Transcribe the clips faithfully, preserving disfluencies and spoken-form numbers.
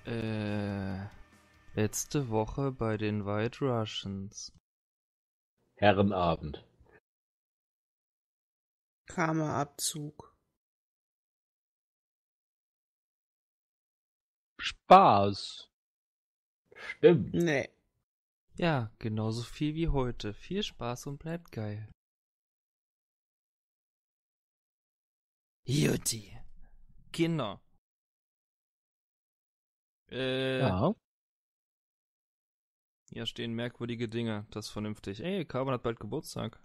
Äh, letzte Woche bei den White Russians. Herrenabend. Karma-Abzug. Spaß. Stimmt. Nee. Ja, genauso viel wie heute. Viel Spaß und bleibt geil. Juti. Kinder. Äh, Ja. hier stehen merkwürdige Dinge. Das ist vernünftig. Ey, Carbon hat bald Geburtstag.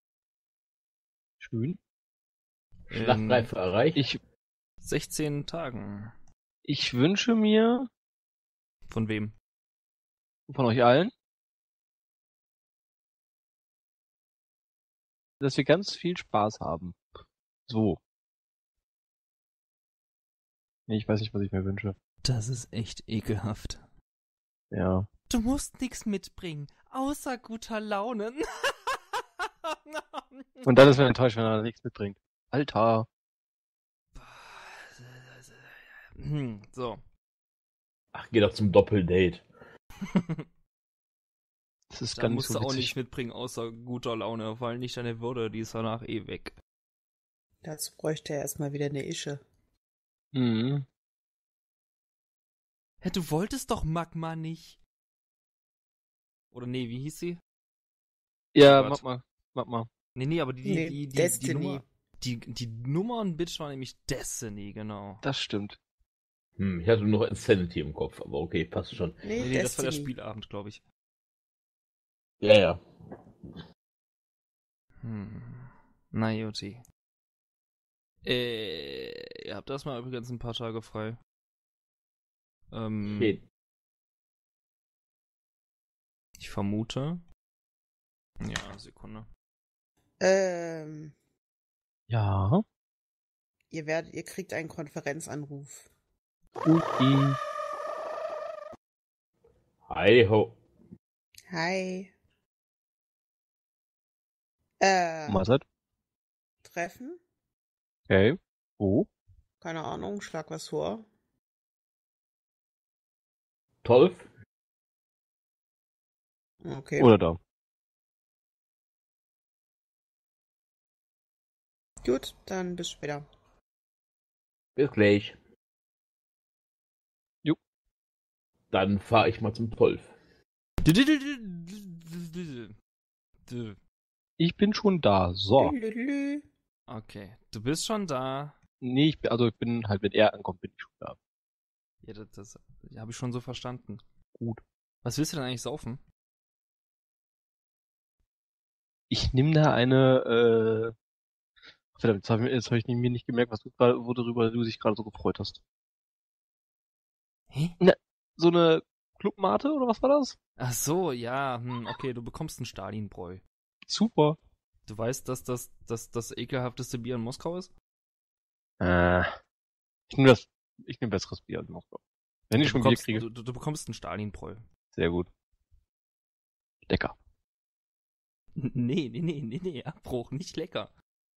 Schön. Schlachtreife erreicht. Ich, sechzehn Tagen. ich wünsche mir Von wem? von euch allen, dass wir ganz viel Spaß haben. So. Nee, ich weiß nicht, was ich mir wünsche. Das ist echt ekelhaft. Ja. Du musst nichts mitbringen, außer guter Laune. Und dann ist man enttäuscht, wenn er nichts mitbringt. Alter. Hm, so. Ach, geh doch zum Doppeldate. Das ist Da gar nicht musst so du auch witzig. nichts mitbringen, außer guter Laune, weil nicht deine Würde, die ist danach eh weg. Dazu bräuchte er erstmal wieder eine Ische. Mhm. Hä, du wolltest doch Magma nicht. Oder nee, wie hieß sie? Ja, Oh mach Gott. mal. Mach mal. Nee, nee, aber die, die, Nee, die, die, die Destiny. Nummer. Die, die Nummern-Bitch war nämlich Destiny, genau. Das stimmt. Hm, ich hatte nur noch Insanity im Kopf, aber okay, passt schon. Nee, Nee, nee, das war der Destiny. Spielabend, glaube ich. Ja, ja. Hm. Na, Juti. Äh, ihr habt erstmal übrigens ein paar Tage frei. Ähm, Okay. ich vermute. Ja, Sekunde. Ähm, Ja. ihr werdet, ihr kriegt einen Konferenzanruf. Okay. Hi ho. Hi. Äh, Massad. Treffen? Okay. Wo? Keine Ahnung, schlag was vor. Tolf. Okay. Oder da. Gut, dann bis später. Bis gleich. Jo. Dann fahre ich mal zum Tolf. Ich bin schon da. So. Lülülü. Okay, du bist schon da. Nee, ich bin, also ich bin halt, wenn er ankommt, bin ich schon da. Ja, das, das habe ich schon so verstanden. Gut. Was willst du denn eigentlich saufen? Ich nehme da eine, äh, verdammt, jetzt habe ich, jetzt hab ich mir nicht gemerkt, was du gerade, worüber du dich gerade so gefreut hast. Hä? So eine Clubmate oder was war das? Ach so, ja, hm, okay, du bekommst einen Stalinbräu. Super. Du weißt, dass das das, das ekelhafteste Bier in Moskau ist? Äh, ich nehme das, ich nehme besseres Bier als Moskau. Wenn ich Du schon Bier bekommst, kriege, du, du, du bekommst einen Stalinbräu. sehr gut. Lecker. N- Nee, nee, nee, nee, nee, Abbruch, nicht lecker.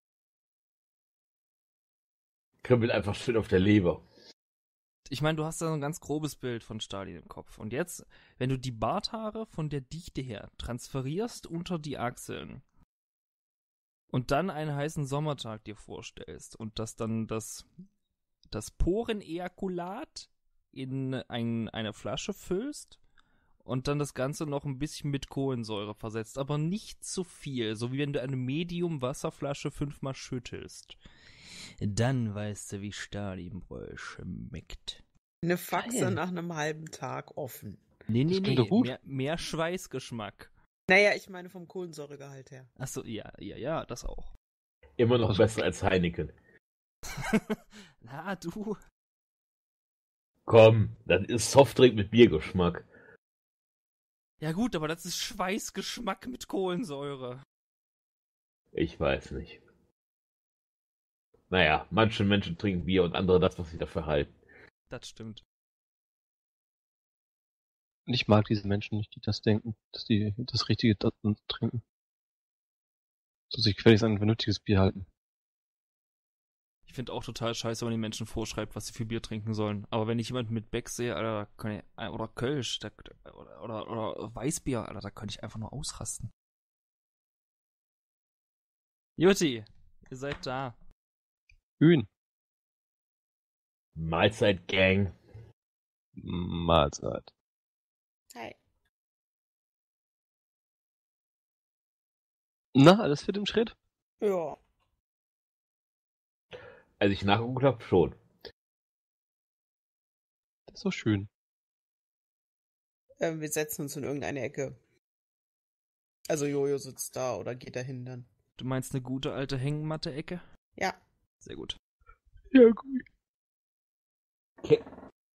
Kribbelt einfach schön auf der Leber. Ich meine, du hast da so ein ganz grobes Bild von Stalin im Kopf. Und jetzt, wenn du die Barthaare von der Dichte her transferierst unter die Achseln und dann einen heißen Sommertag dir vorstellst und das dann das, das Porenejakulat in ein, eine Flasche füllst und dann das Ganze noch ein bisschen mit Kohlensäure versetzt, aber nicht zu viel, so wie wenn du eine Medium-Wasserflasche fünfmal schüttelst. Dann weißt du, wie Stalinbräu schmeckt. Eine Faxe Geil. nach einem halben Tag offen. Nee, nee, Das klingt nee, doch gut. Mehr, mehr Schweißgeschmack. Naja, ich meine vom Kohlensäuregehalt her. Achso, ja, ja, ja, das auch. Immer noch Also- besser als Heineken. Na, du. Komm, das ist Softdrink mit Biergeschmack. Ja gut, aber das ist Schweißgeschmack mit Kohlensäure. Ich weiß nicht. Naja, manche Menschen trinken Bier und andere das, was sie dafür halten. Das stimmt. Und ich mag diese Menschen nicht, die das denken, dass die das Richtige da- trinken. So sich gefälligst an ein vernünftiges Bier halten. Ich finde auch total scheiße, wenn man den Menschen vorschreibt, was sie für Bier trinken sollen. Aber wenn ich jemanden mit Beck sehe, Alter, da kann ich, oder Kölsch, da, oder, oder, oder Weißbier, Alter, da könnte ich einfach nur ausrasten. Jutti, ihr seid da. Hühn. Mahlzeit, Gang. Mahlzeit. Hi. Na, alles fit im Schritt? Ja. Als ich nachgeguckt habe, schon. Das ist doch schön. Ähm, wir setzen uns in irgendeine Ecke. Also Jojo sitzt da oder geht dahin dann. Du meinst eine gute alte Hängematte-Ecke? Ja. Sehr gut. Ja, gut. Okay.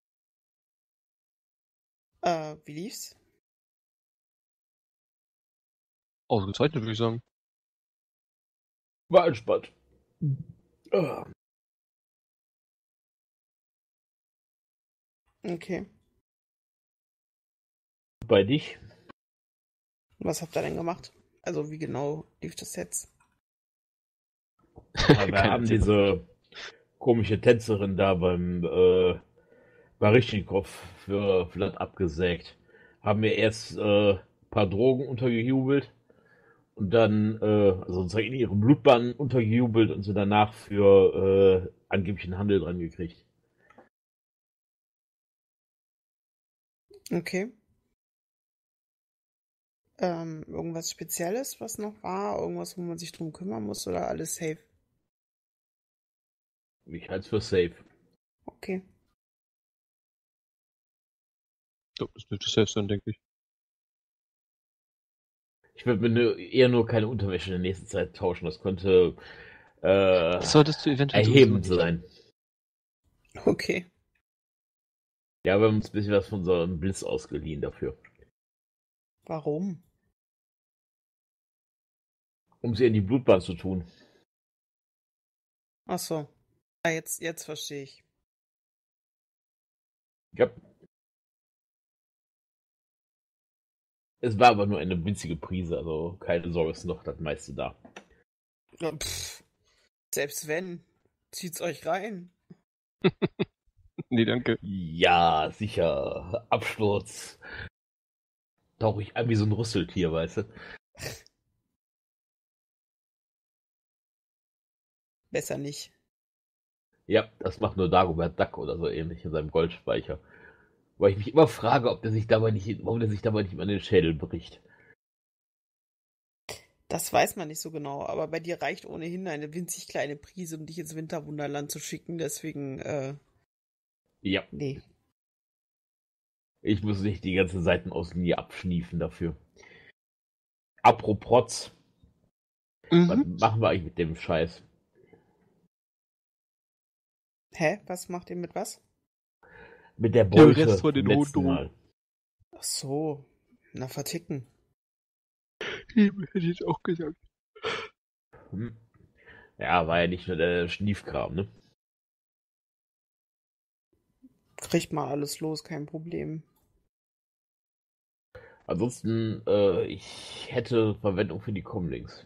Äh, wie lief's? Ausgezeichnet, würde ich sagen. War entspannt. Ah. Okay. Bei dich? Was habt ihr denn gemacht? Also wie genau lief das jetzt? Ja, wir haben diese komische Tänzerin da beim äh, Barischnikow für Vlad abgesägt. Haben wir erst äh, ein paar Drogen untergejubelt und dann, äh, also sozusagen in ihre Blutbahn untergejubelt und sie danach für äh, angeblichen Handel dran gekriegt. Okay. Ähm, irgendwas Spezielles, was noch war? Irgendwas, wo man sich drum kümmern muss oder alles safe? Ich halte es für safe. Okay. So, das dürfte safe sein, denke ich. Ich würde mir nur, eher nur keine Unterwäsche in der nächsten Zeit tauschen. Das könnte äh, Das solltest du eventuell erhebend sowieso sein. Okay. Ja, wir haben uns ein bisschen was von so einem Blitz ausgeliehen dafür. Warum? Um sie in die Blutbahn zu tun. Ach so. Ah, jetzt, jetzt verstehe ich. Ja. Es war aber nur eine winzige Prise, also keine Sorge, ist noch das meiste da. Ja, pff. Selbst wenn, zieht's euch rein. Nee, danke. Ja, sicher. Absturz. Tauche ich an wie so ein Rüsseltier, weißt du? Besser nicht. Ja, das macht nur Dagobert Duck oder so ähnlich in seinem Goldspeicher. Weil ich mich immer frage, ob der sich dabei nicht, warum der sich dabei nicht mal den Schädel bricht. Das weiß man nicht so genau, aber bei dir reicht ohnehin eine winzig kleine Prise, um dich ins Winterwunderland zu schicken, deswegen, äh, Ja, nee. ich muss nicht die ganze Seitenauslinie abschniefen dafür. Apropos, was Mhm. machen wir eigentlich mit dem Scheiß? Hä? Was macht ihr mit was? Mit der Der Beute Rest von den vom letzten Hohen Mal. Ach so. Na, verticken. Hätte ich jetzt auch gesagt. Hm. Ja, war ja nicht nur der Schniefkram, ne? Kriegt mal alles los, kein Problem. Ansonsten, äh, ich hätte Verwendung für die Comlinks.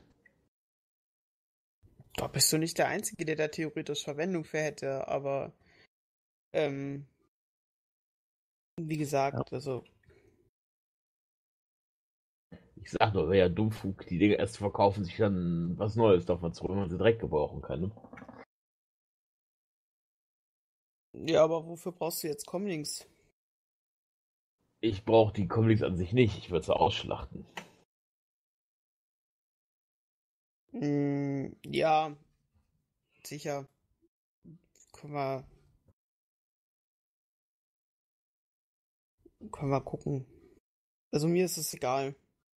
Da bist du nicht der Einzige, der da theoretisch Verwendung für hätte, aber ähm, wie gesagt, also Ich sag nur, wäre ja Dummfug, die Dinge erst zu verkaufen, sich dann was Neues davon zu holen, wenn man sie direkt gebrauchen kann, ne? ja, aber wofür brauchst du jetzt Comlinks? Ich brauche die Comlinks an sich nicht, ich würde sie ausschlachten. Hm, ja, sicher. Können wir, können wir gucken. Also mir ist es egal.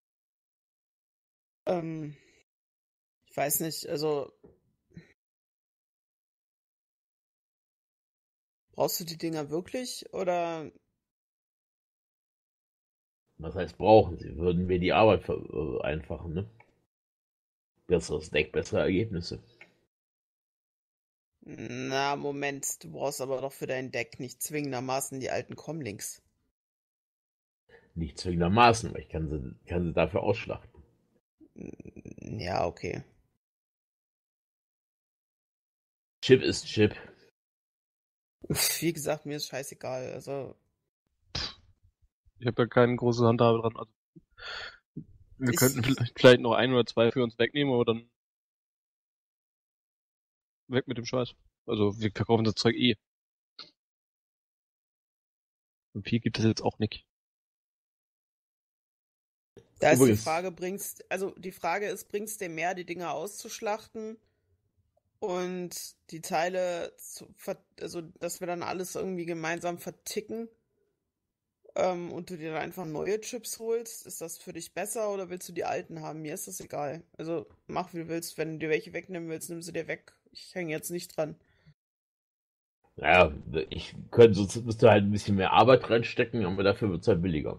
Ähm, ich weiß nicht, also brauchst du die Dinger wirklich oder Was heißt brauchen sie? Würden wir die Arbeit vereinfachen, ne? Besseres Deck, bessere Ergebnisse. na, Moment, du brauchst aber doch für dein Deck nicht zwingendermaßen die alten Comlinks. Nicht zwingendermaßen, aber ich kann sie, kann sie dafür ausschlachten. Ja, okay. Chip ist Chip. Wie gesagt, mir ist scheißegal. Also, Ich habe ja keine große Handhabe dran. Also wir Ich- könnten vielleicht, vielleicht noch ein oder zwei für uns wegnehmen, aber dann weg mit dem Scheiß. Also wir verkaufen das Zeug eh. Und viel gibt es jetzt auch nicht. da ist die Übrigens- Frage, bringst, also die Frage ist, bringst dir mehr, die Dinger auszuschlachten und die Teile zu, ver also dass wir dann alles irgendwie gemeinsam verticken ähm, und du dir dann einfach neue Chips holst? Ist das für dich besser oder willst du die alten haben? Mir ist das egal. Also mach wie du willst. Wenn du dir welche wegnehmen willst, nimm sie dir weg. Ich hänge jetzt nicht dran. Naja, ich könnte, sonst müsste halt ein bisschen mehr Arbeit reinstecken, aber dafür wird es halt billiger.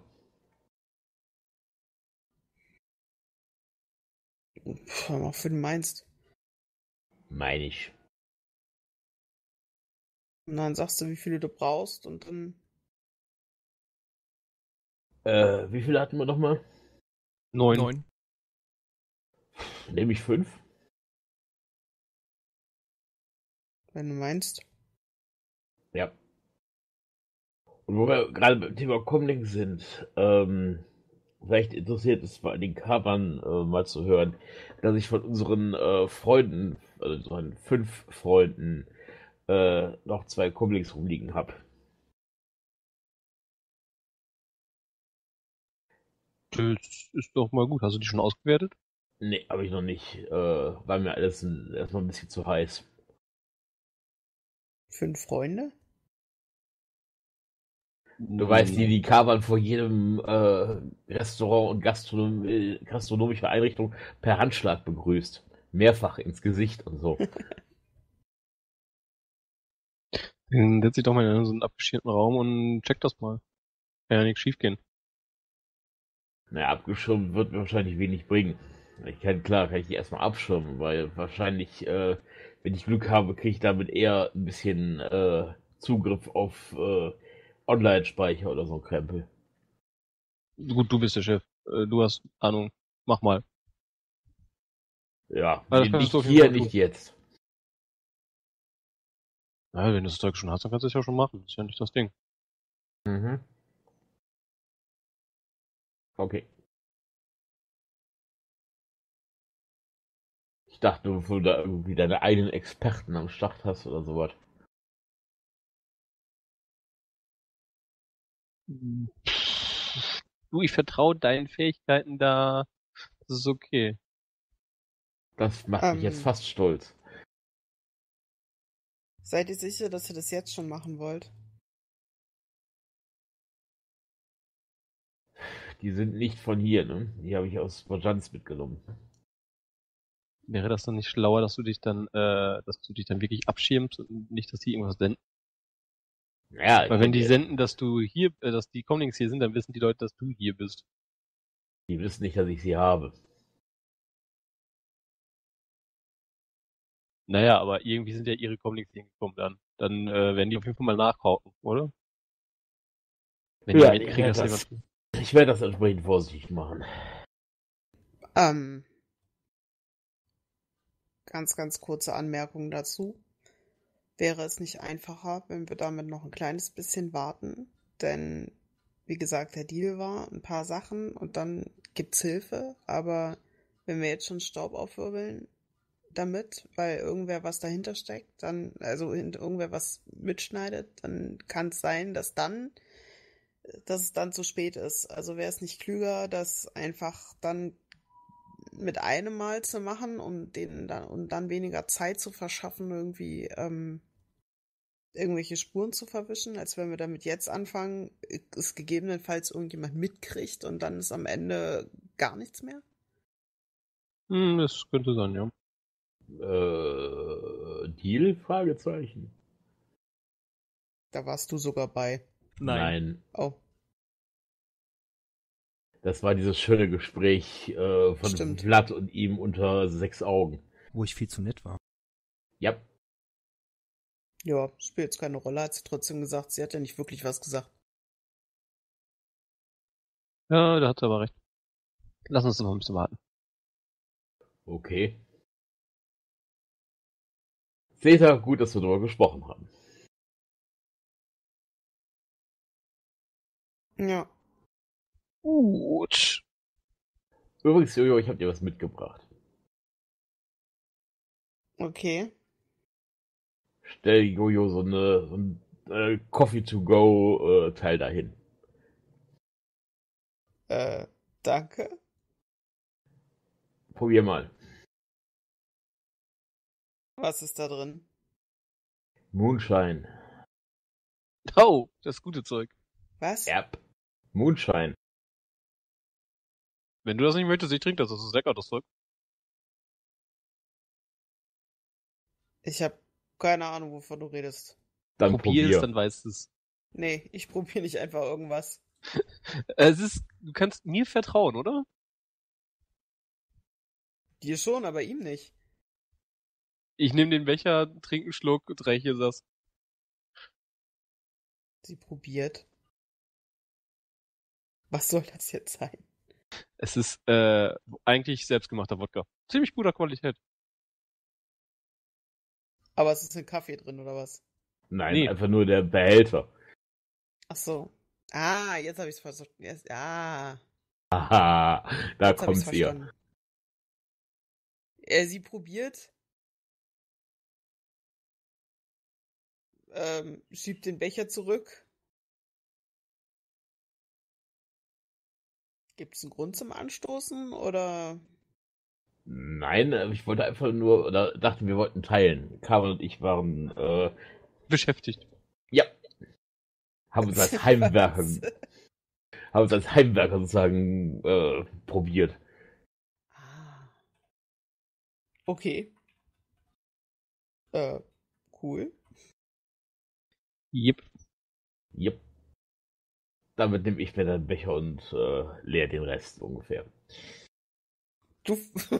Pff, mach, wie du meinst. Meine ich. Und dann sagst du, wie viele du brauchst und dann. Äh, wie viele hatten wir nochmal? Neun. Neun. Nehme ich fünf? Wenn du meinst. Ja. Und wo wir gerade beim Thema Comlink sind, ähm, vielleicht interessiert es mal den Covern äh, mal zu hören, dass ich von unseren äh, Freunden, also unseren fünf Freunden, äh, noch zwei Comlinks rumliegen habe. Das ist doch mal gut. Hast du die schon ausgewertet? Nee, habe ich noch nicht. Äh, war mir alles ein, erstmal ein bisschen zu heiß. Fünf Freunde? Du weißt, die, die Covern vor jedem äh, Restaurant und Gastronom äh, gastronomische Einrichtung per Handschlag begrüßt. Mehrfach ins Gesicht und so. Dann setz dich doch mal in so einen abgeschirmten Raum und check das mal. Kann ja nichts schief gehen. Naja, abgeschirmt wird mir wahrscheinlich wenig bringen. Ich kann, klar, kann ich die erstmal abschirmen, weil wahrscheinlich, äh, wenn ich Glück habe, kriege ich damit eher ein bisschen äh, Zugriff auf äh, Online-Speicher oder so ein Krempel. Gut, du bist der Chef. Äh, Du hast Ahnung. Mach mal. Ja, das nee, kannst nicht du auf jeden hier, Fall tun. nicht jetzt. Ja, wenn du das Zeug schon hast, dann kannst du es ja schon machen. Das ist ja nicht das Ding. Mhm. Okay. Ich dachte, du da irgendwie deine eigenen Experten am Start hast oder sowas. Du, ich vertraue deinen Fähigkeiten da. Das ist okay. Das macht mich jetzt Ähm. fast stolz. Seid ihr sicher, dass ihr das jetzt schon machen wollt? Die sind nicht von hier, ne? Die habe ich aus Bojanz mitgenommen. Wäre das dann nicht schlauer, dass du dich dann, äh, dass du dich dann wirklich abschirmst und nicht, dass die irgendwas senden? Ja, Weil wenn die die, senden, dass du hier, äh, dass die Comlinks hier sind, dann wissen die Leute, dass du hier bist. die wissen nicht, dass ich sie habe. Naja, aber irgendwie sind ja ihre Comlinks hingekommen dann. Dann äh, werden die auf jeden Fall mal nachkaufen, oder? Wenn Ja, die ich mitkriegen, werde dass das, jemand... ich werde das entsprechend vorsichtig machen. Ähm. Ganz, ganz kurze Anmerkung dazu. Wäre es nicht einfacher, wenn wir damit noch ein kleines bisschen warten? Denn, wie gesagt, der Deal war ein paar Sachen und dann gibt's Hilfe. Aber wenn wir jetzt schon Staub aufwirbeln damit, weil irgendwer was dahinter steckt, dann, also irgendwer was mitschneidet, dann kann es sein, dass dann, dass es dann zu spät ist. Also wäre es nicht klüger, das einfach dann mit einem Mal zu machen, um denen dann und dann weniger Zeit zu verschaffen, irgendwie ähm, irgendwelche Spuren zu verwischen, als wenn wir damit jetzt anfangen, es gegebenenfalls irgendjemand mitkriegt und dann ist am Ende gar nichts mehr? Hm, das könnte sein, ja. Äh, Deal? Fragezeichen. Da warst du sogar bei. Nein. Oh, Das war dieses schöne Gespräch äh, von Stimmt. Vlad und ihm unter sechs Augen. Wo ich viel zu nett war. Ja. ja, spielt jetzt keine Rolle, hat sie trotzdem gesagt. Sie hat ja nicht wirklich was gesagt. Ja, da hat sie aber recht. Lass uns noch ein bisschen warten. Okay. Seht ihr, gut, dass wir darüber gesprochen haben. Ja. Gut. Übrigens, Jojo, ich habe dir was mitgebracht. Okay. Stell Jojo so, eine, so ein äh, Coffee-to-go-Teil dahin. Äh, danke. Probier mal. Was ist da drin? Moonshine. Oh, das gute Zeug. Was? Yep. Moonshine. Wenn du das nicht möchtest, ich trinke das. Das ist lecker, das Zeug. Ich habe keine Ahnung, wovon du redest. Dann Probier probier. es, dann weißt du es. Nee, ich probiere nicht einfach irgendwas. Es ist, du kannst mir vertrauen, oder? Dir schon, aber ihm nicht. Ich nehme den Becher, trinke einen Schluck und reiche das. Sie probiert. Was soll das jetzt sein? Es ist äh, eigentlich selbstgemachter Wodka. Ziemlich guter Qualität. Aber es ist ein Kaffee drin, oder was? Nein, Nee. einfach nur der Behälter. Ach so. Ah, jetzt habe ich es verstanden. Jetzt, ah, Haha, da jetzt habe ich es kommt's ihr. verstanden. Äh, sie probiert. Ähm, schiebt den Becher zurück. Gibt es einen Grund zum Anstoßen, oder? Nein, äh, ich wollte einfach nur, oder dachte, wir wollten teilen. Carmen und ich waren, äh, Beschäftigt. ja, haben uns als Heimwerker, haben uns als Heimwerker sozusagen äh, probiert. Ah. Okay. Äh, cool. Yep. Yep. Damit nehme ich mir den Becher und äh, leer den Rest ungefähr. Du,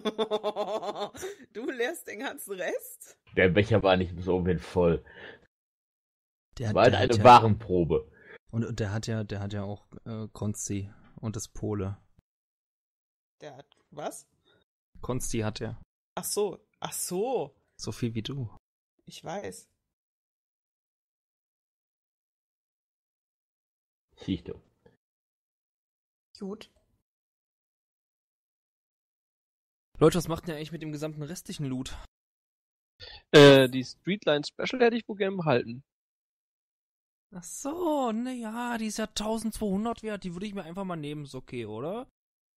du leerst den ganzen Rest? Der Becher war nicht bis oben hin voll. Der, War halt der eine hat ja, Warenprobe. und, und der hat ja, der hat ja auch äh, Konsti und das Pole. Der hat, was? Konsti hat er. Ach so, ach so. So viel wie du. Ich weiß. Siehst du. Gut. Leute, was macht denn ihr eigentlich mit dem gesamten restlichen Loot? Äh, die Streetline Special hätte ich wohl gern behalten. Ach so, naja, die ist ja eintausendzweihundert wert. Die würde ich mir einfach mal nehmen. Ist okay, oder?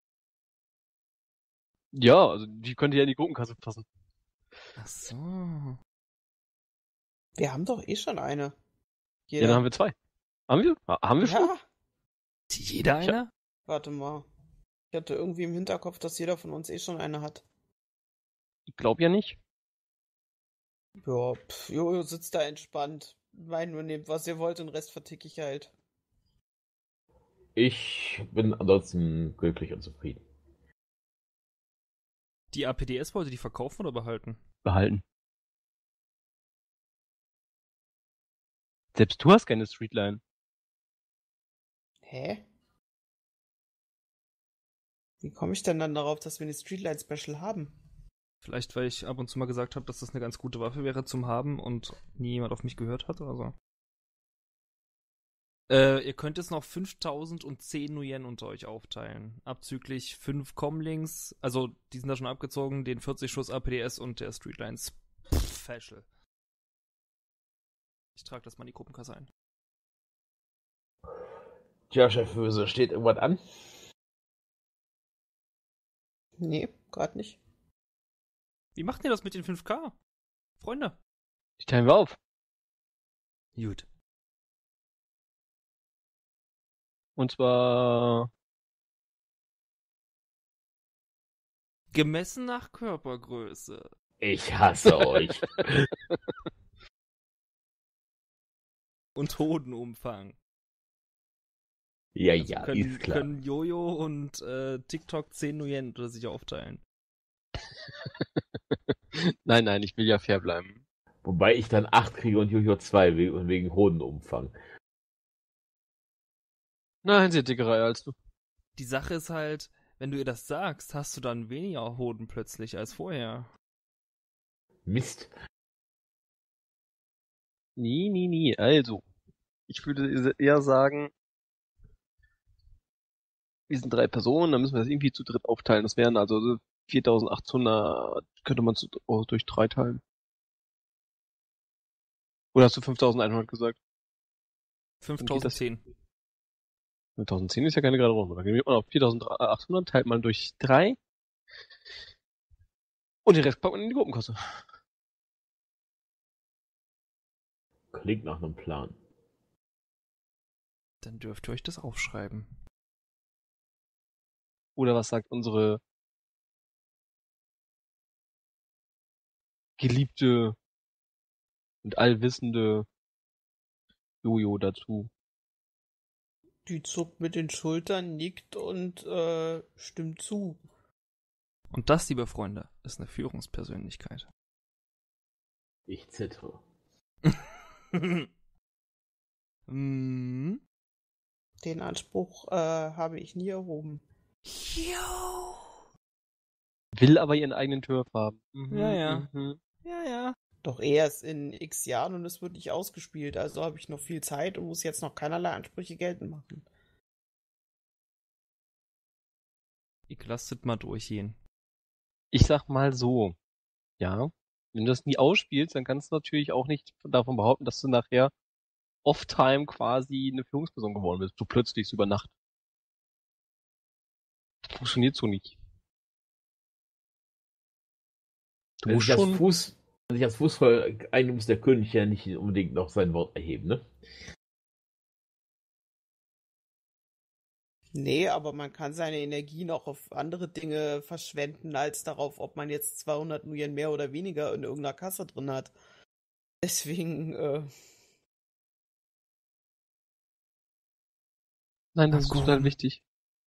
Ja, also die könnte ja in die Gruppenkasse passen. Ach so. Wir haben doch eh schon eine. Ja, dann haben wir zwei. Haben wir? Ha- Haben wir schon? Ja. Jeder Ich hab- eine? Warte mal. Ich hatte irgendwie im Hinterkopf, dass jeder von uns eh schon eine hat. Ich glaube ja nicht. Ja, pff, Jojo sitzt da entspannt. Mein nur nehmt, was ihr wollt, den Rest verticke ich halt. Ich bin ansonsten glücklich und zufrieden. Die A P D S wollte die verkaufen oder behalten? Behalten. Selbst du hast keine Streetline. Hä? Wie komme ich denn dann darauf, dass wir eine Streetlight Special haben? Vielleicht, weil ich ab und zu mal gesagt habe, dass das eine ganz gute Waffe wäre zum Haben und nie jemand auf mich gehört hat oder so. Äh, ihr könnt jetzt noch fünftausendzehn Nuyen unter euch aufteilen. Abzüglich fünf Comlinks, also die sind da schon abgezogen, den vierzig Schuss A P D S und der Streetlines Special. Ich trage das mal in die Gruppenkasse ein. Tja, Chef Böse, steht irgendwas an? Nee, gerade nicht. Wie macht ihr das mit den fünf K? Freunde? Die teilen wir auf. Gut. Und zwar Gemessen nach Körpergröße. Ich hasse euch. Und Hodenumfang. Ja, Also ja, können, ist klar. können Jojo und äh, TikTok zehn Nuyen oder sich aufteilen. Nein, nein, ich will ja fair bleiben. Wobei ich dann acht kriege und Jojo zwei wegen, wegen Hodenumfang. Nein, sie hat dickere Eier als du. Die Sache ist halt, wenn du ihr das sagst, hast du dann weniger Hoden plötzlich als vorher. Mist. Nie, nie, nie. Also, ich würde eher sagen, wir sind drei Personen, dann müssen wir das irgendwie zu dritt aufteilen. Das wären also viertausendachthundert, könnte man zu, oh, durch drei teilen. Oder hast du fünftausendeinhundert gesagt? fünftausendzehn. fünftausendzehn ist ja keine gerade Runde. Dann geht man auf viertausendachthundert, teilt man durch drei. Und den Rest packt man in die Gruppenkasse. Klingt nach einem Plan. Dann dürft ihr euch das aufschreiben. Oder was sagt unsere geliebte und allwissende Jojo dazu? Die zuckt mit den Schultern, nickt und äh, stimmt zu. Und das, liebe Freunde, ist eine Führungspersönlichkeit. Ich zittere. mm. Den Anspruch äh, habe ich nie erhoben. Jo. Will aber ihren eigenen Turf haben. Mhm, Ja, ja. Mhm. Ja, ja. Doch erst in x Jahren und es wird nicht ausgespielt. Also habe ich noch viel Zeit und muss jetzt noch keinerlei Ansprüche geltend machen. Ich lasse das mal durchgehen. Ich sag mal so, ja, wenn du das nie ausspielst, dann kannst du natürlich auch nicht davon behaupten, dass du nachher off-time quasi eine Führungsperson geworden bist. Du plötzlich so über Nacht. Das funktioniert so nicht. Du Wenn musst sich als schon... Fuß, wenn sich als Fußball ein muss der König ja nicht unbedingt noch sein Wort erheben, ne? Nee, aber man kann seine Energie noch auf andere Dinge verschwenden, als darauf, ob man jetzt zweihundert Nuyen mehr oder weniger in irgendeiner Kasse drin hat. Deswegen, äh... Nein, das ist Abgehoben. total wichtig.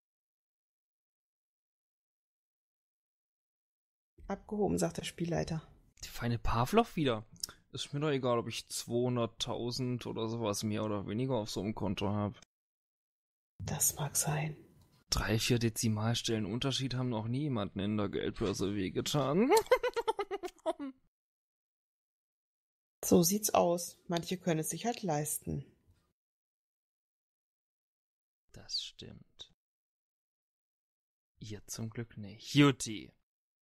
abgehoben, sagt der Spielleiter. Die feine Pavlov wieder. Ist mir doch egal, ob ich zweihunderttausend oder sowas mehr oder weniger auf so einem Konto habe. Das mag sein. Drei, vier Dezimalstellen Unterschied haben noch nie jemanden in der Geldbörse wehgetan. So sieht's aus. Manche können es sich halt leisten. Das stimmt. Ihr zum Glück nicht. Jutti.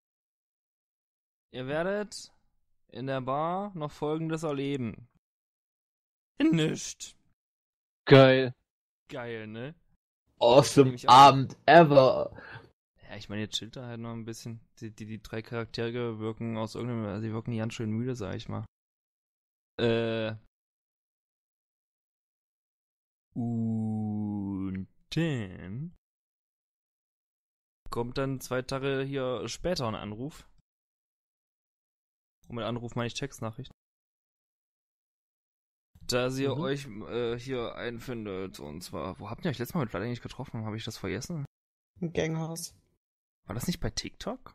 Ihr werdet in der Bar noch Folgendes erleben. Nischt. Geil. Geil, ne? Awesome Nehme ich auch. Abend ever. Ja, ich meine, jetzt chillt er halt noch ein bisschen. Die, die, die drei Charaktere wirken aus irgendeinem, also die wirken ganz schön müde, sag ich mal. Äh. Und dann kommt dann zwei Tage hier später ein Anruf. Und mit Anruf meine ich Textnachricht. Dass ihr Mhm. euch äh, hier einfindet. Und zwar, wo habt ihr euch letztes Mal mit Vlad eigentlich getroffen? Habe ich das vergessen? Im Ganghaus. War das nicht bei TikTok?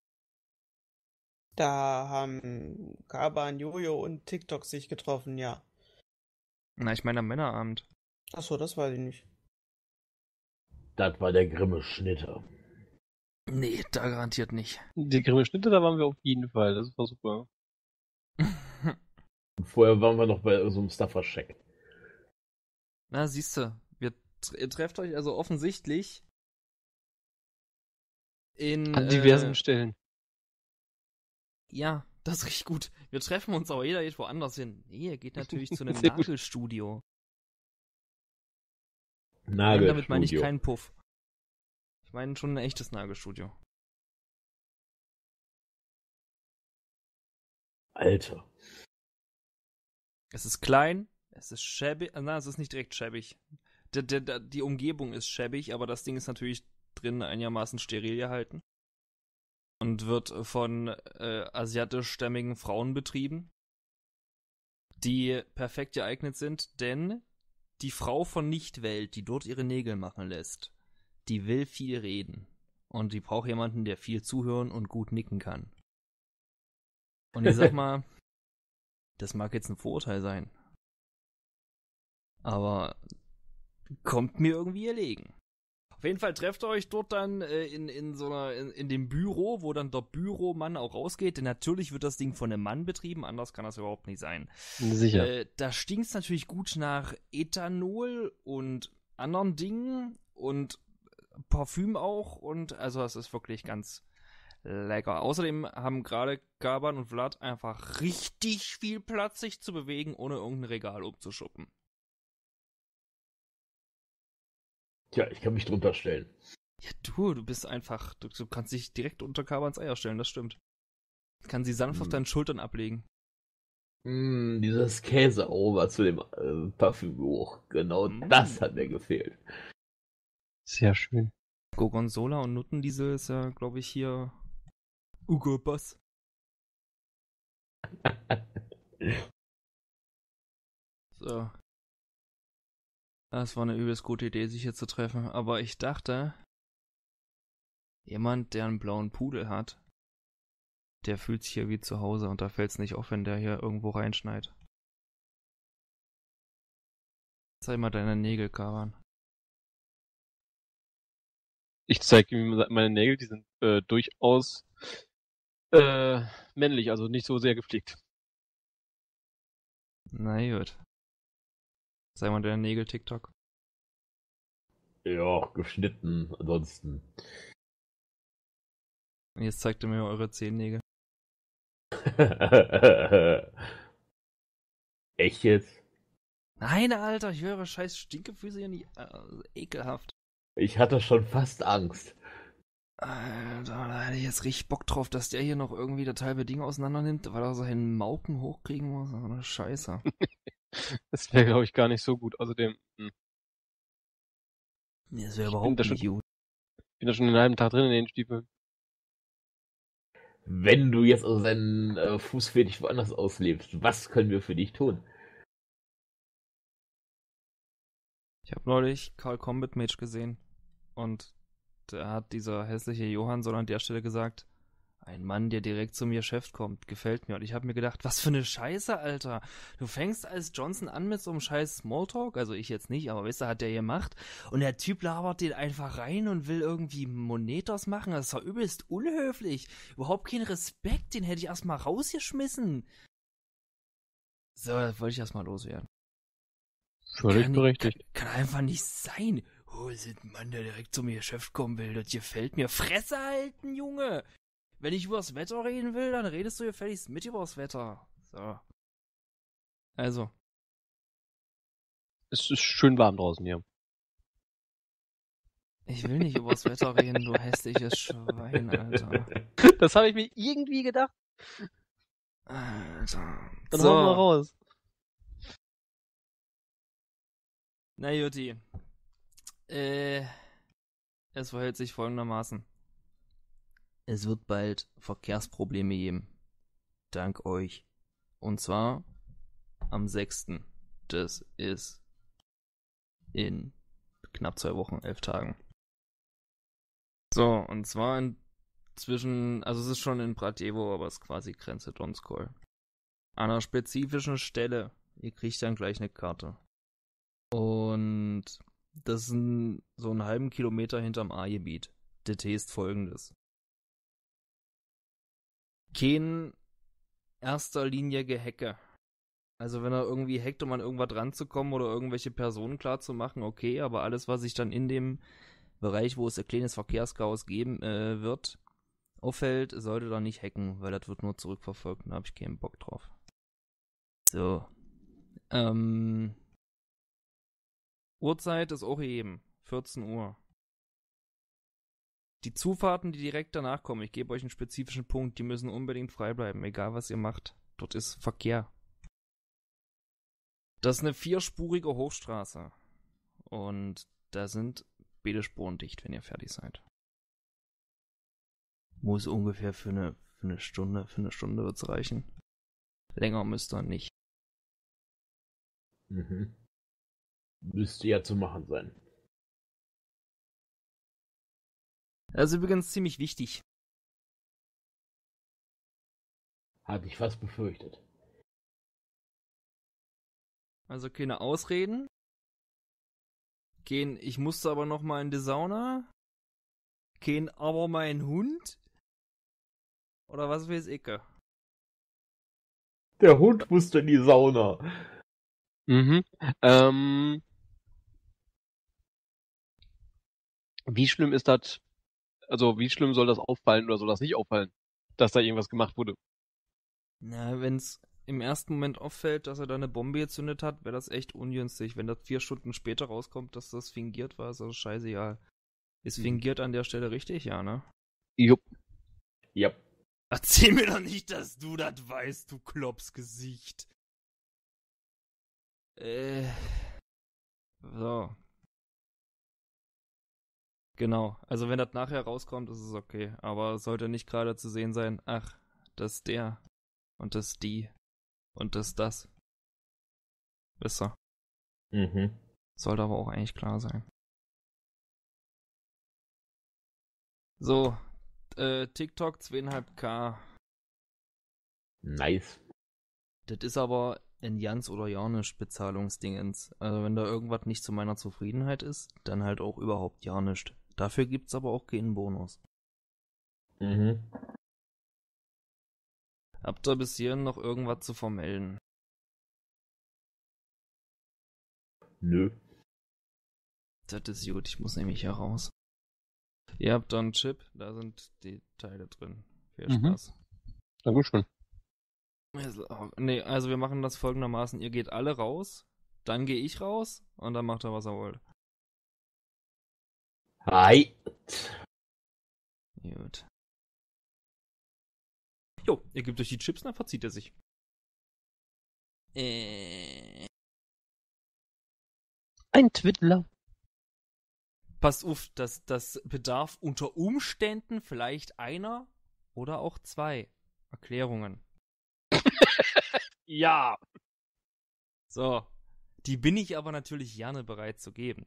Da haben Kaban, Jojo und TikTok sich getroffen, ja. Na, ich meine am Männerabend. Achso, das weiß ich nicht. Das war der grimme Schnitter. Nee, da garantiert nicht. Die grimme Schnitte, da waren wir auf jeden Fall. Das war super. Und vorher waren wir noch bei so einem Stuffer-Check. Na, siehst du, wir tr- ihr trefft euch also offensichtlich in An diversen äh, Stellen. ja, das ist richtig gut. Wir treffen uns, aber jeder geht woanders hin. Nee, er geht natürlich zu einem Sehr gut. Nagelstudio. Nein, Nagelstudio. damit meine ich keinen Puff. Ich meine schon ein echtes Nagelstudio. Alter. Es ist klein, es ist schäbig, na, es ist nicht direkt schäbig. Der, der, der, die Umgebung ist schäbig, aber das Ding ist natürlich drin einigermaßen steril gehalten. Und wird von äh, asiatischstämmigen Frauen betrieben, die perfekt geeignet sind, denn die Frau von Nichtwelt, die dort ihre Nägel machen lässt, die will viel reden. Und die braucht jemanden, der viel zuhören und gut nicken kann. Und ich sag mal, das mag jetzt ein Vorurteil sein. Aber kommt mir irgendwie gelegen. Auf jeden Fall trefft ihr euch dort dann äh, in, in so einer, in, in dem Büro, wo dann der Büromann auch rausgeht. Denn natürlich wird das Ding von einem Mann betrieben, anders kann das überhaupt nicht sein. Sicher. Äh, da stinkt es natürlich gut nach Ethanol und anderen Dingen und Parfüm auch. Und also es ist wirklich ganz lecker. Außerdem haben gerade Gaban und Vlad einfach richtig viel Platz, sich zu bewegen, ohne irgendein Regal umzuschuppen. Tja, ich kann mich drunter stellen. Ja, du, du bist einfach, du, du kannst dich direkt unter Kabans Eier stellen, das stimmt. Kann sie sanft Hm. auf deinen Schultern ablegen. Mm, dieses Käsearoma zu dem äh, Parfümgeruch. Genau Mm. das hat mir gefehlt. Sehr schön. Gorgonzola und Nuttendiesel ist ja, glaube ich, hier Ugo Boss. So. Das war eine übelst gute Idee, sich hier zu treffen. Aber ich dachte, jemand, der einen blauen Pudel hat, der fühlt sich hier wie zu Hause und da fällt es nicht auf, wenn der hier irgendwo reinschneit. Zeig mal deine Nägel, Karan. Ich zeige ihm meine Nägel, die sind äh, durchaus äh, männlich, also nicht so sehr gepflegt. Na gut. Zeig mal deine Nägel, TikTok. Ja, geschnitten, ansonsten. Und jetzt zeigt ihr mir eure Zehennägel. Echt jetzt? Nein, Alter, ich höre scheiß Stinkefüße hier nicht. Äh, ekelhaft. Ich hatte schon fast Angst. Alter, da hätte ich jetzt richtig Bock drauf, dass der hier noch irgendwie das halbe Ding auseinander nimmt, weil er seinen Mauken hochkriegen muss. So eine Scheiße. Das wäre, glaube ich, gar nicht so gut. Außerdem, hm, Nee, das wäre Ich überhaupt bin da nicht schon- gut. ich bin da schon einen halben Tag drin in den Stiefeln. Wenn du jetzt also deinen äh, Fußfetisch woanders auslebst, was können wir für dich tun? Ich habe neulich Karl Combat Mage gesehen und da hat dieser hässliche Johansson an der Stelle gesagt, ein Mann, der direkt zu mir Chef kommt, gefällt mir. Und ich habe mir gedacht, was für eine Scheiße, Alter. Du fängst als Johnson an mit so einem scheiß Smalltalk, also ich jetzt nicht, aber weißt du, hat der gemacht. Und der Typ labert den einfach rein und will irgendwie Monetos machen. Das ist doch übelst unhöflich. Überhaupt kein Respekt, den hätte ich erstmal rausgeschmissen. So, das wollte ich erstmal loswerden. Völlig Kann- berechtigt. Kann, kann einfach nicht sein. Oh, ist ein Mann, der direkt zu mir Chef kommen will. Das gefällt mir. Fresse halten, Junge. Wenn ich übers Wetter reden will, dann redest du gefälligst mit übers Wetter. So. Also. Es ist schön warm draußen hier. Ich will nicht übers Wetter reden, du hässliches Schwein, Alter. Das habe ich mir irgendwie gedacht. Alter. Dann hauen wir So. raus. Na Jutti. Äh. Es verhält sich folgendermaßen. Es wird bald Verkehrsprobleme geben. Dank euch. Und zwar am sechsten. Das ist in knapp zwei Wochen, elf Tagen. So, und zwar in zwischen, also es ist schon in Bratevo, aber es ist quasi Grenze Donskoi. An einer spezifischen Stelle. Ihr kriegt dann gleich eine Karte. Und das ist ein, so einen halben Kilometer hinterm A-Gebiet. Der Tee ist folgendes. Kein erster Linie Gehacke. Also wenn er irgendwie hackt, um an irgendwas ranzukommen oder irgendwelche Personen klar zu machen, okay, aber alles, was sich dann in dem Bereich, wo es ein kleines Verkehrschaos geben äh, wird, auffällt, sollte da nicht hacken, weil das wird nur zurückverfolgt und da habe ich keinen Bock drauf. So. Ähm. Uhrzeit ist auch gegeben. vierzehn Uhr. Die Zufahrten, die direkt danach kommen, ich gebe euch einen spezifischen Punkt, die müssen unbedingt frei bleiben, egal was ihr macht. Dort ist Verkehr. Das ist eine vierspurige Hochstraße. Und da sind beide Spuren dicht, wenn ihr fertig seid. Muss ungefähr für eine, für eine Stunde, für eine Stunde wird's reichen. Länger müsst ihr nicht. Mhm. Müsste ja zu machen sein. Das ist übrigens ziemlich wichtig. Hatte ich fast befürchtet. Also keine Ausreden, Gehen, ich musste aber noch mal in die Sauna. Gehen aber mein Hund. Oder was weiß ich? Der Hund musste in die Sauna. Mhm. Ähm, wie schlimm ist das, also wie schlimm soll das auffallen oder soll das nicht auffallen, dass da irgendwas gemacht wurde? Na, wenn's im ersten Moment auffällt, dass er da eine Bombe gezündet hat, wäre das echt ungünstig. Wenn das vier Stunden später rauskommt, dass das fingiert war, ist das scheißegal. Ist Mhm. fingiert an der Stelle richtig? Ja, ne? Jupp. Ja. Erzähl mir doch nicht, dass du das weißt, du Klopsgesicht. Äh. So. Genau. Also wenn das nachher rauskommt, ist es okay. Aber es sollte nicht gerade zu sehen sein, ach, das ist der. Und das ist die. Und das ist das. Wisst ihr? Mhm. Sollte aber auch eigentlich klar sein. So. Äh, TikTok zweieinhalb K. Nice. Das ist aber ein Jans oder Jarnisch Bezahlungsdingens. Also wenn da irgendwas nicht zu meiner Zufriedenheit ist, dann halt auch überhaupt ja nicht. Dafür gibt's aber auch keinen Bonus. Mhm. Habt ihr bis hierhin noch irgendwas zu vermelden? Nö. Das ist gut, ich muss nämlich hier raus. Ihr habt da einen Chip, da sind die Teile drin. Viel Mhm. Spaß. Dankeschön. Also, nee, also wir machen das folgendermaßen. Ihr geht alle raus, dann gehe ich raus und dann macht er, was er wollt. Hi. Gut. Jo, ihr gebt euch die Chips, dann verzieht er sich. Äh. Ein Twiddler. Passt auf, das, das bedarf unter Umständen vielleicht einer oder auch zwei Erklärungen. Ja. So, die bin ich aber natürlich gerne bereit zu geben.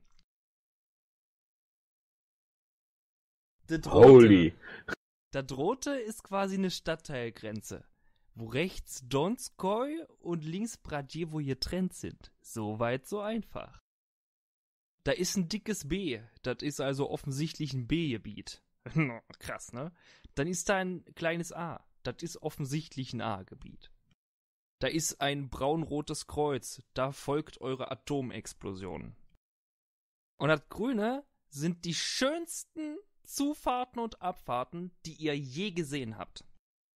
Das Rote, Holy. das Rote ist quasi eine Stadtteilgrenze, wo rechts Donskoi und links Brajewo getrennt sind. So weit, so einfach. Da ist ein dickes B, das ist also offensichtlich ein B-Gebiet. Krass, ne? Dann ist da ein kleines A, das ist offensichtlich ein A-Gebiet. Da ist ein braun-rotes Kreuz, da folgt eure Atomexplosion. Und das Grüne sind die schönsten Zufahrten und Abfahrten, die ihr je gesehen habt.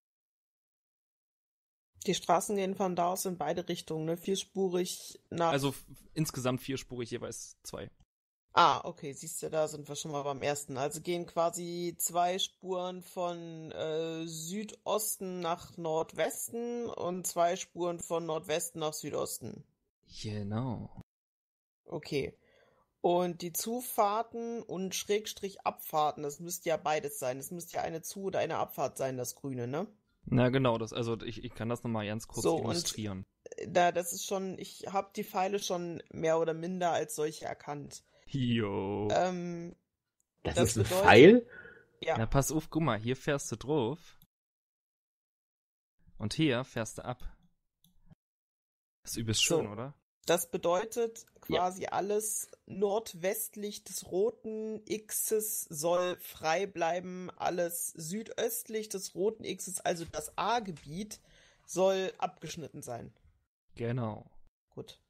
Die Straßen gehen von da aus in beide Richtungen, ne? Vierspurig nach. Also f- insgesamt vierspurig, jeweils zwei. Ah, okay, siehst du, da sind wir schon mal beim ersten. Also gehen quasi zwei Spuren von äh, Südosten nach Nordwesten und zwei Spuren von Nordwesten nach Südosten. Genau. Okay. Und die Zufahrten und Schrägstrich Abfahrten, das müsste ja beides sein. Das müsste ja eine Zu- oder eine Abfahrt sein, das Grüne, ne? Na genau, das, also ich, ich kann das nochmal ganz kurz So, und- illustrieren. Da, das ist schon, ich habe die Pfeile schon mehr oder minder als solche erkannt. Jo. Ähm, Das, Das ist ein bedeutet- Pfeil? ja. Na pass auf, guck mal, hier fährst du drauf. Und hier fährst du ab. Das ist übelst So. schön, oder? Das bedeutet quasi alles nordwestlich des roten Xs soll frei bleiben, alles südöstlich des roten Xs, also das A-Gebiet, soll abgeschnitten sein. Genau. Gut.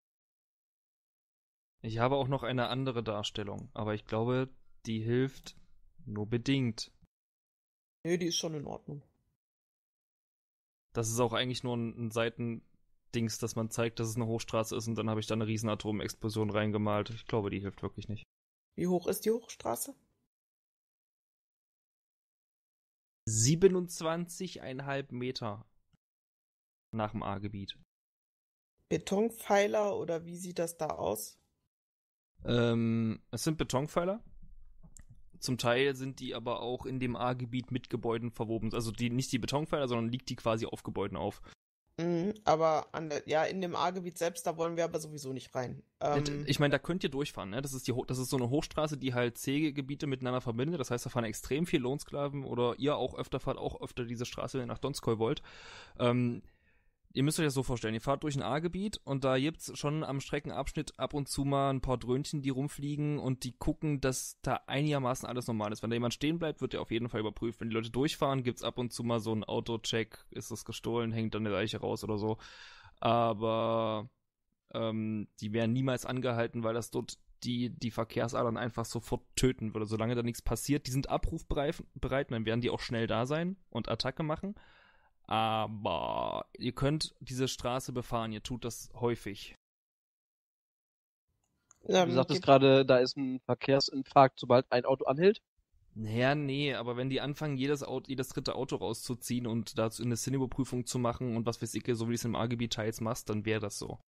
Ich habe auch noch eine andere Darstellung, aber ich glaube, die hilft nur bedingt. Nö, die ist schon in Ordnung. Das ist auch eigentlich nur ein, ein Seitendings, dass man zeigt, dass es eine Hochstraße ist und dann habe ich da eine riesen Atomexplosion reingemalt. Ich glaube, die hilft wirklich nicht. Wie hoch ist die Hochstraße? siebenundzwanzig Komma fünf Meter nach dem A-Gebiet. Betonpfeiler oder wie sieht das da aus? Ähm, es sind Betonpfeiler. Zum Teil sind die aber auch in dem A-Gebiet mit Gebäuden verwoben. Also die, nicht die Betonpfeiler, sondern liegt die quasi auf Gebäuden auf. Mhm, aber an der, ja, in dem A-Gebiet selbst, da wollen wir aber sowieso nicht rein. Ähm, Ich meine, da könnt ihr durchfahren, ne? Das ist, die, Ho- das ist so eine Hochstraße, die halt C-Gebiete miteinander verbindet. Das heißt, da fahren extrem viel Lohnsklaven oder ihr auch öfter fahrt, auch öfter diese Straße, wenn ihr nach Donskoi wollt. Ähm, ihr müsst euch das so vorstellen, ihr fahrt durch ein A-Gebiet und da gibt's schon am Streckenabschnitt ab und zu mal ein paar Dröhnchen, die rumfliegen und die gucken, dass da einigermaßen alles normal ist. Wenn da jemand stehen bleibt, wird der auf jeden Fall überprüft. Wenn die Leute durchfahren, gibt's ab und zu mal so einen Autocheck, ist das gestohlen, hängt dann eine Leiche raus oder so. Aber ähm, die werden niemals angehalten, weil das dort die, die Verkehrsadern einfach sofort töten würde. Solange da nichts passiert, die sind abrufbereit, dann werden die auch schnell da sein und Attacke machen. Aber ihr könnt diese Straße befahren, ihr tut das häufig. Ähm, Du sagtest gibt- gerade, da ist ein Verkehrsinfarkt, sobald ein Auto anhält. Naja, nee, aber wenn die anfangen, jedes Auto, jedes dritte Auto rauszuziehen und dazu eine Sinnüberprüfung zu machen und was weiß ich, so wie du es im A-Gebiet teils machst, dann wäre das so.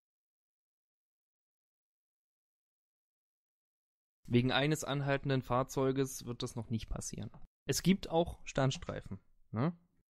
Wegen eines anhaltenden Fahrzeuges wird das noch nicht passieren. Es gibt auch Standstreifen, ne?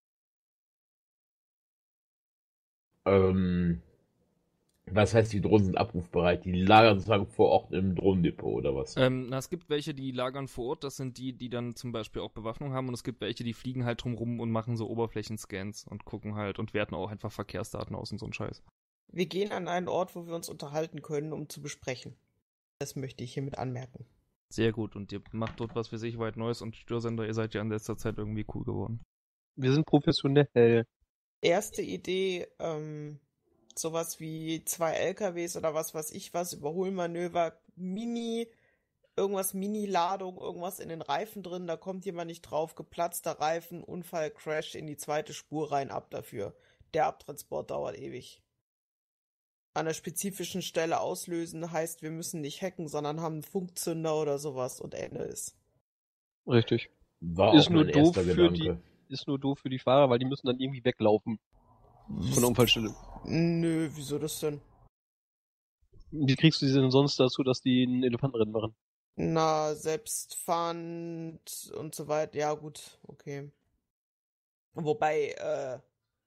Ähm, was heißt, die Drohnen sind abrufbereit? Die lagern sozusagen vor Ort im Drohnendepot oder was? Ähm, na, es gibt welche, die lagern vor Ort, das sind die, die dann zum Beispiel auch Bewaffnung haben und es gibt welche, die fliegen halt drumrum und machen so Oberflächenscans und gucken halt und werten auch einfach Verkehrsdaten aus und so ein Scheiß. Wir gehen an einen Ort, wo wir uns unterhalten können, um zu besprechen. Das möchte ich hiermit anmerken. Sehr gut, und ihr macht dort was für sich weit Neues und Störsender, ihr seid ja in letzter Zeit irgendwie cool geworden. Wir sind professionell. Erste Idee, ähm, sowas wie zwei L K Ws oder was weiß ich was, Überholmanöver, Mini, irgendwas Mini-Ladung, irgendwas in den Reifen drin, da kommt jemand nicht drauf, geplatzter Reifen, Unfall, Crash in die zweite Spur rein, ab dafür. Der Abtransport dauert ewig. An einer spezifischen Stelle auslösen heißt, wir müssen nicht hacken, sondern haben einen Funkzünder oder sowas und Ende ist. Richtig. War Ist auch nur mein doof erster für Gedanke. Ist nur doof für die Fahrer, weil die müssen dann irgendwie weglaufen von der Unfallstelle. Nö, wieso das denn? Wie kriegst du sie denn sonst dazu, dass die ein Elefantenrennen machen? Na, selbstfahrend und so weiter. Ja, gut, okay. Wobei, äh,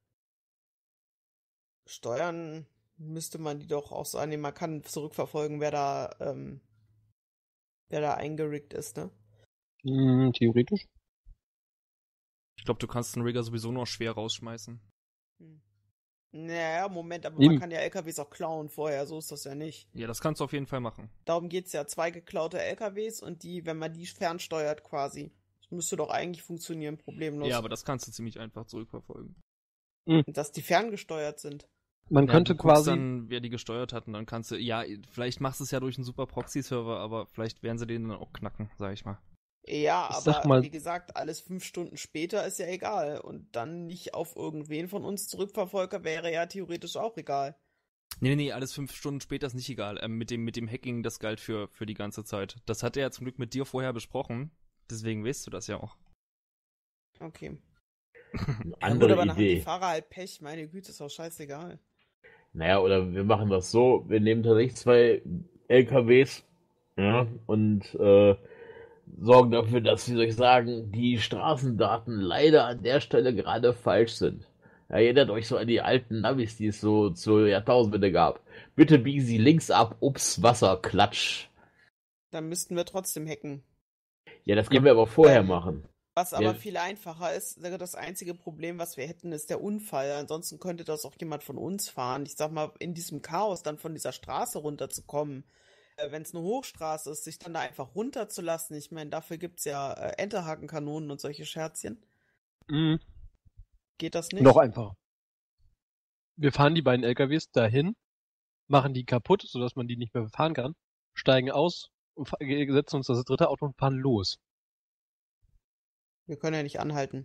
Steuern müsste man die doch auch so annehmen. Man kann zurückverfolgen, wer da, ähm, wer da eingerickt ist, ne? Hm, theoretisch. Ich glaube, du kannst den Rigger sowieso nur schwer rausschmeißen. Hm. Naja, Moment, aber Eben. man kann ja L K Ws auch klauen vorher, so ist das ja nicht. Ja, das kannst du auf jeden Fall machen. Darum geht's ja, zwei geklaute L K Ws und die, wenn man die fernsteuert quasi. Das müsste doch eigentlich funktionieren, problemlos. Ja, aber das kannst du ziemlich einfach zurückverfolgen. Dass die ferngesteuert sind. Man Ja, könnte du guckst quasi. dann, wer die gesteuert hat und dann kannst du, ja, vielleicht machst du es ja durch einen super Proxy-Server, aber vielleicht werden sie den dann auch knacken, sag ich mal. Ja, Ich aber sag mal- wie gesagt, alles fünf Stunden später ist ja egal. Und dann nicht auf irgendwen von uns zurückverfolger wäre ja theoretisch auch egal. Nee, nee, nee, alles fünf Stunden später ist nicht egal. Ähm, mit dem, mit dem Hacking, das galt für, für die ganze Zeit. Das hat er ja zum Glück mit dir vorher besprochen, deswegen weißt du das ja auch. Okay. Eine Ja, andere gut, aber dann haben die Idee. Fahrer halt Pech. Meine Güte, ist auch scheißegal. Naja, oder wir machen das so, wir nehmen tatsächlich zwei L K Ws, ja, und äh, sorgen dafür, dass, wie soll ich sagen, die Straßendaten leider an der Stelle gerade falsch sind. Erinnert euch so an die alten Navis, die es so zur Jahrtausendwende gab. Bitte biegen Sie links ab, ups, Wasser, Klatsch. Dann müssten wir trotzdem hacken. Ja, das können wir aber vorher Ähm, machen. Was aber Ja. viel einfacher ist, das einzige Problem, was wir hätten, ist der Unfall. Ansonsten könnte das auch jemand von uns fahren. Ich sag mal, in diesem Chaos dann von dieser Straße runterzukommen, äh, wenn es eine Hochstraße ist, sich dann da einfach runterzulassen. Ich meine, dafür gibt's ja äh, Enterhakenkanonen und solche Scherzchen. Hm, Geht das nicht? noch einfacher. Wir fahren die beiden L K Ws dahin, machen die kaputt, sodass man die nicht mehr fahren kann, steigen aus und fa- setzen uns das dritte Auto und fahren los. Wir können ja nicht anhalten.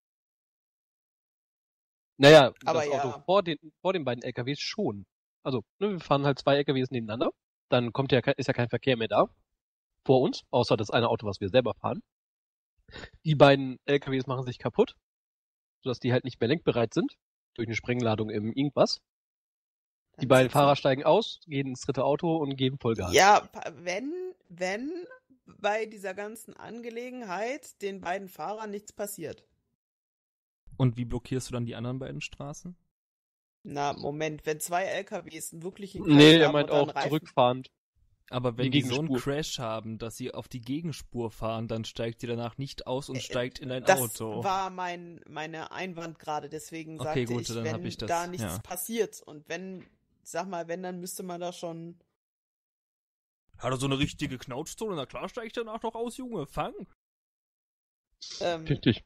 Naja, Aber das ja. Auto vor den, vor den beiden L K Ws schon. Also, ne, wir fahren halt zwei L K Ws nebeneinander, dann kommt ja, ke- ist ja kein Verkehr mehr da. Vor uns, außer das eine Auto, was wir selber fahren. Die beiden L K Ws machen sich kaputt, sodass die halt nicht mehr lenkbereit sind, durch eine Sprengladung im irgendwas. Die Dann beiden sitzen- Fahrer steigen aus, gehen ins dritte Auto und geben Vollgas. Ja, pa- wenn, wenn bei dieser ganzen Angelegenheit den beiden Fahrern nichts passiert. Und wie blockierst du dann die anderen beiden Straßen? Na, Moment, wenn zwei L K Ws wirklich einen Nee, er haben meint und dann auch Reifen- zurückfahrend. Aber wenn Die die, so einen Gegenspur. Crash haben, dass sie auf die Gegenspur fahren, dann steigt sie danach nicht aus und Äh, steigt in ein Das Auto. war mein meine Einwand gerade, deswegen Okay, sagte gut, ich, dann wenn hab ich das, da nichts ja. passiert und wenn, sag mal, wenn, dann müsste man da schon. Hat er so eine richtige Knautschzone? Na klar, steig ich danach noch aus, Junge. Fang! Ähm, Richtig.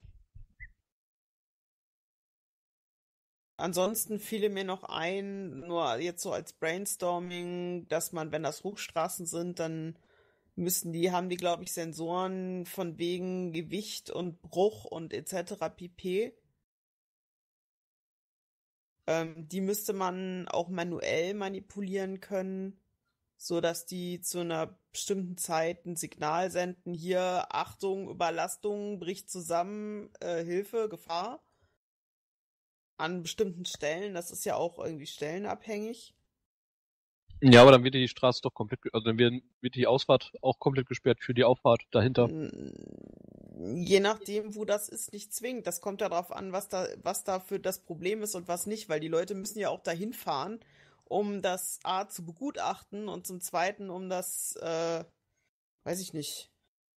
Ansonsten fiel mir noch ein, nur jetzt so als Brainstorming, dass man, wenn das Hochstraßen sind, dann müssen die, haben die, glaube ich, Sensoren von wegen Gewicht und Bruch und et cetera pp. Ähm, die müsste man auch manuell manipulieren können, so dass die zu einer bestimmten Zeit ein Signal senden, hier, Achtung, Überlastung, bricht zusammen, äh, Hilfe, Gefahr. An bestimmten Stellen, das ist ja auch irgendwie stellenabhängig. Ja, aber dann wird die Straße doch komplett, ge- also dann wird, wird die Ausfahrt auch komplett gesperrt für die Auffahrt dahinter. Mm, Je nachdem, wo das ist, nicht zwingend. Das kommt ja darauf an, was da, was da für das Problem ist und was nicht, weil die Leute müssen ja auch dahin fahren, um das A zu begutachten und zum Zweiten, um das, äh, weiß ich nicht.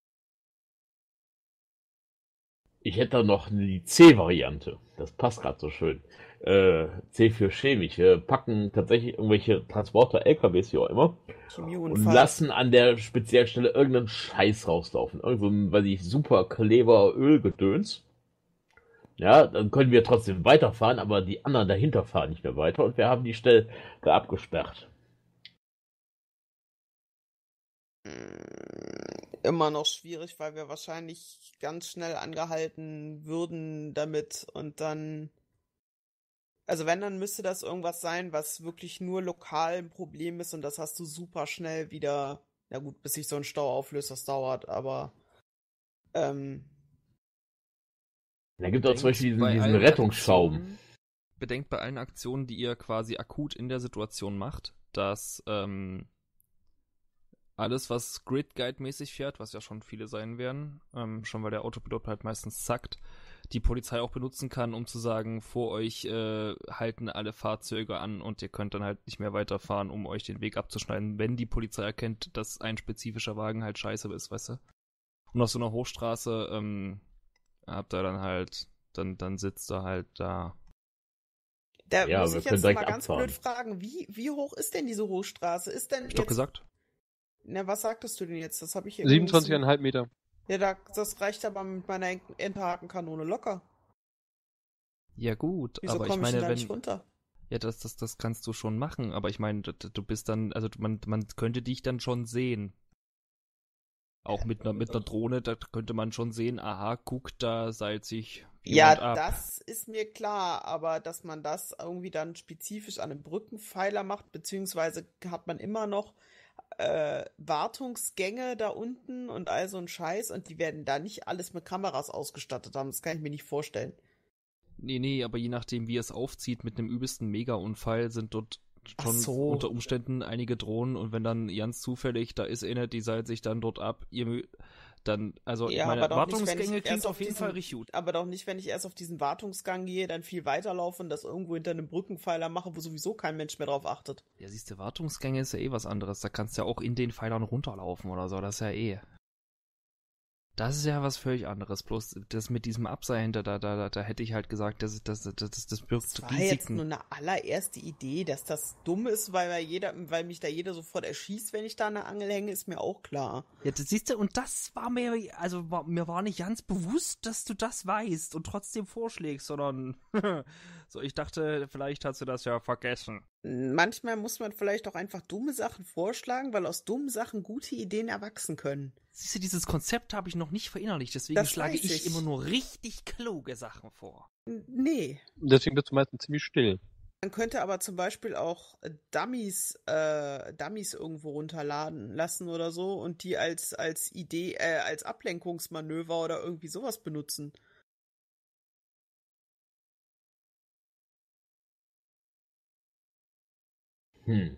Ich hätte da noch die C-Variante. Das passt gerade so schön. Äh, C für chemisch. Wir packen tatsächlich irgendwelche Transporter, L K Ws, wie auch immer, und Chemieunfall. lassen an der speziellen Stelle irgendeinen Scheiß rauslaufen. Irgend so ein, weiß ich, super clever Ölgedöns. Ja, dann können wir trotzdem weiterfahren, aber die anderen dahinter fahren nicht mehr weiter und wir haben die Stelle da abgesperrt. Mm, Immer noch schwierig, weil wir wahrscheinlich ganz schnell angehalten würden damit und dann, also wenn, dann müsste das irgendwas sein, was wirklich nur lokal ein Problem ist und das hast du super schnell wieder, na gut, bis sich so ein Stau auflöst, das dauert, aber ähm, Da gibt es auch zum Bedenkt Beispiel diesen, bei diesen allen Rettungsschaum. Aktionen- Bedenkt bei allen Aktionen, die ihr quasi akut in der Situation macht, dass ähm, alles, was Grid Guide-mäßig fährt, was ja schon viele sein werden, ähm, schon weil der Autopilot halt meistens zackt, die Polizei auch benutzen kann, um zu sagen, vor euch äh, halten alle Fahrzeuge an und ihr könnt dann halt nicht mehr weiterfahren, um euch den Weg abzuschneiden, wenn die Polizei erkennt, dass ein spezifischer Wagen halt scheiße ist, weißt du? Und auf so einer Hochstraße ähm, habt ihr dann halt, dann, dann sitzt er halt da. da Ja, muss wir ich können jetzt mal direkt ganz abfahren. blöd fragen, wie, wie hoch ist denn diese Hochstraße? Ist denn Hab ich doch jetzt, gesagt? na, was sagtest du denn jetzt? Das habe ich irgendwie siebenundzwanzig nicht Komma fünf Meter. so- Ja, da, das reicht aber mit meiner Enterhakenkanone locker. Ja gut, Wieso aber ich komme ich denn meine, da wenn... nicht runter? Ja, das, das, das kannst du schon machen, aber ich meine, du, du bist dann, also man, man könnte dich dann schon sehen. Auch mit einer, mit einer Drohne, da könnte man schon sehen, aha, guck, da seilt sich Ja, jemand ab. das ist mir klar, aber dass man das irgendwie dann spezifisch an einem Brückenpfeiler macht, beziehungsweise hat man immer noch äh, Wartungsgänge da unten und all so ein Scheiß und die werden da nicht alles mit Kameras ausgestattet haben, das kann ich mir nicht vorstellen. Nee, nee, aber je nachdem, wie es aufzieht, mit einem übelsten Mega-Unfall sind dort Ach schon so. unter Umständen einige Drohnen und wenn dann ganz zufällig, da ist eine, die seilt sich dann dort ab, ihr mö- dann, also Ja, ich meine, aber doch nicht, wenn Wartungsgänge ich erst klingt auf auf jeden diesen- Fall richtig gut. Aber doch nicht, wenn ich erst auf diesen Wartungsgang gehe, dann viel weiterlaufe und das irgendwo hinter einem Brückenpfeiler mache, wo sowieso kein Mensch mehr drauf achtet. Ja, siehst du, Wartungsgänge ist ja eh was anderes. Da kannst du ja auch in den Pfeilern runterlaufen oder so. Das ist ja eh. Das ist ja was völlig anderes. Bloß das mit diesem Abseilen, da, da, da, da hätte ich halt gesagt, das, das, das, das, das birgt Das war jetzt Risiken. nur eine allererste Idee, dass das dumm ist, weil, weil, jeder, weil mich da jeder sofort erschießt, wenn ich da an der Angel hänge, ist mir auch klar. Ja, das siehst du, und das war mir, also war, mir war nicht ganz bewusst, dass du das weißt und trotzdem vorschlägst, sondern so, ich dachte, vielleicht hast du das ja vergessen. Manchmal muss man vielleicht auch einfach dumme Sachen vorschlagen, weil aus dummen Sachen gute Ideen erwachsen können. Siehst du, dieses Konzept habe ich noch nicht verinnerlicht, deswegen Das schlage weiß ich, ich. immer nur richtig kluge Sachen vor. N- Nee. Deswegen bist du meistens ziemlich still. Man könnte aber zum Beispiel auch äh, Dummies, äh, Dummies irgendwo runterladen lassen oder so und die als, als Idee, äh, als Ablenkungsmanöver oder irgendwie sowas benutzen. Hm.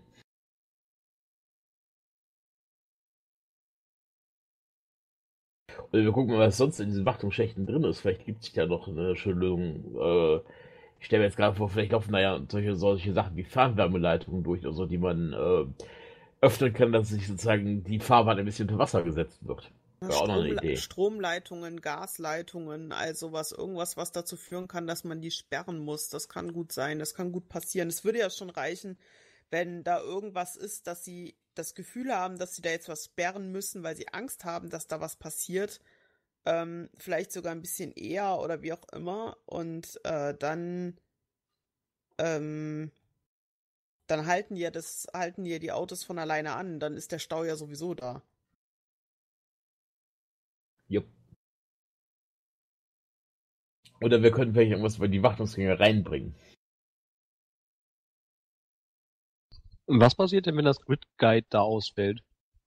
Also wir gucken mal, was sonst in diesen Wartungsschächten drin ist. Vielleicht gibt es da noch eine schöne Lösung. Äh, ich stelle mir jetzt gerade vor, vielleicht laufen da ja solche, solche Sachen wie Fernwärmeleitungen durch oder so, die man äh, öffnen kann, dass sich sozusagen die Fahrbahn ein bisschen unter Wasser gesetzt wird. Wäre auch noch eine Stromle Idee. Stromleitungen, Gasleitungen, all sowas, irgendwas, was dazu führen kann, dass man die sperren muss. Das kann gut sein, das kann gut passieren. Es würde ja schon reichen, wenn da irgendwas ist, dass sie das Gefühl haben, dass sie da jetzt was sperren müssen, weil sie Angst haben, dass da was passiert. Ähm, vielleicht sogar ein bisschen eher oder wie auch immer. Und äh, dann, ähm, dann halten die ja das, halten die ja die Autos von alleine an. Dann ist der Stau ja sowieso da. Jupp. Oder wir könnten vielleicht irgendwas über die Wartungsgänge reinbringen. Und was passiert denn, wenn das Grid Guide da ausfällt?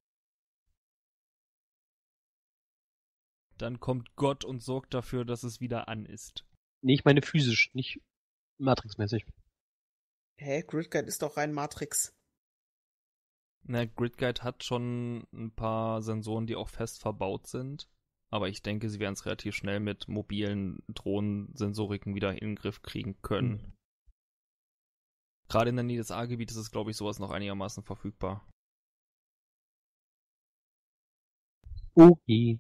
Dann kommt Gott und sorgt dafür, dass es wieder an ist. Nee, ich meine physisch, nicht matrixmäßig. Hä? Grid Guide ist doch rein Matrix. Na, Grid Guide hat schon ein paar Sensoren, die auch fest verbaut sind. Aber ich denke, sie werden es relativ schnell mit mobilen Drohnensensoriken wieder in den Griff kriegen können. Hm. Gerade in der Nähe des A-Gebietes ist, glaube ich, sowas noch einigermaßen verfügbar. Okay.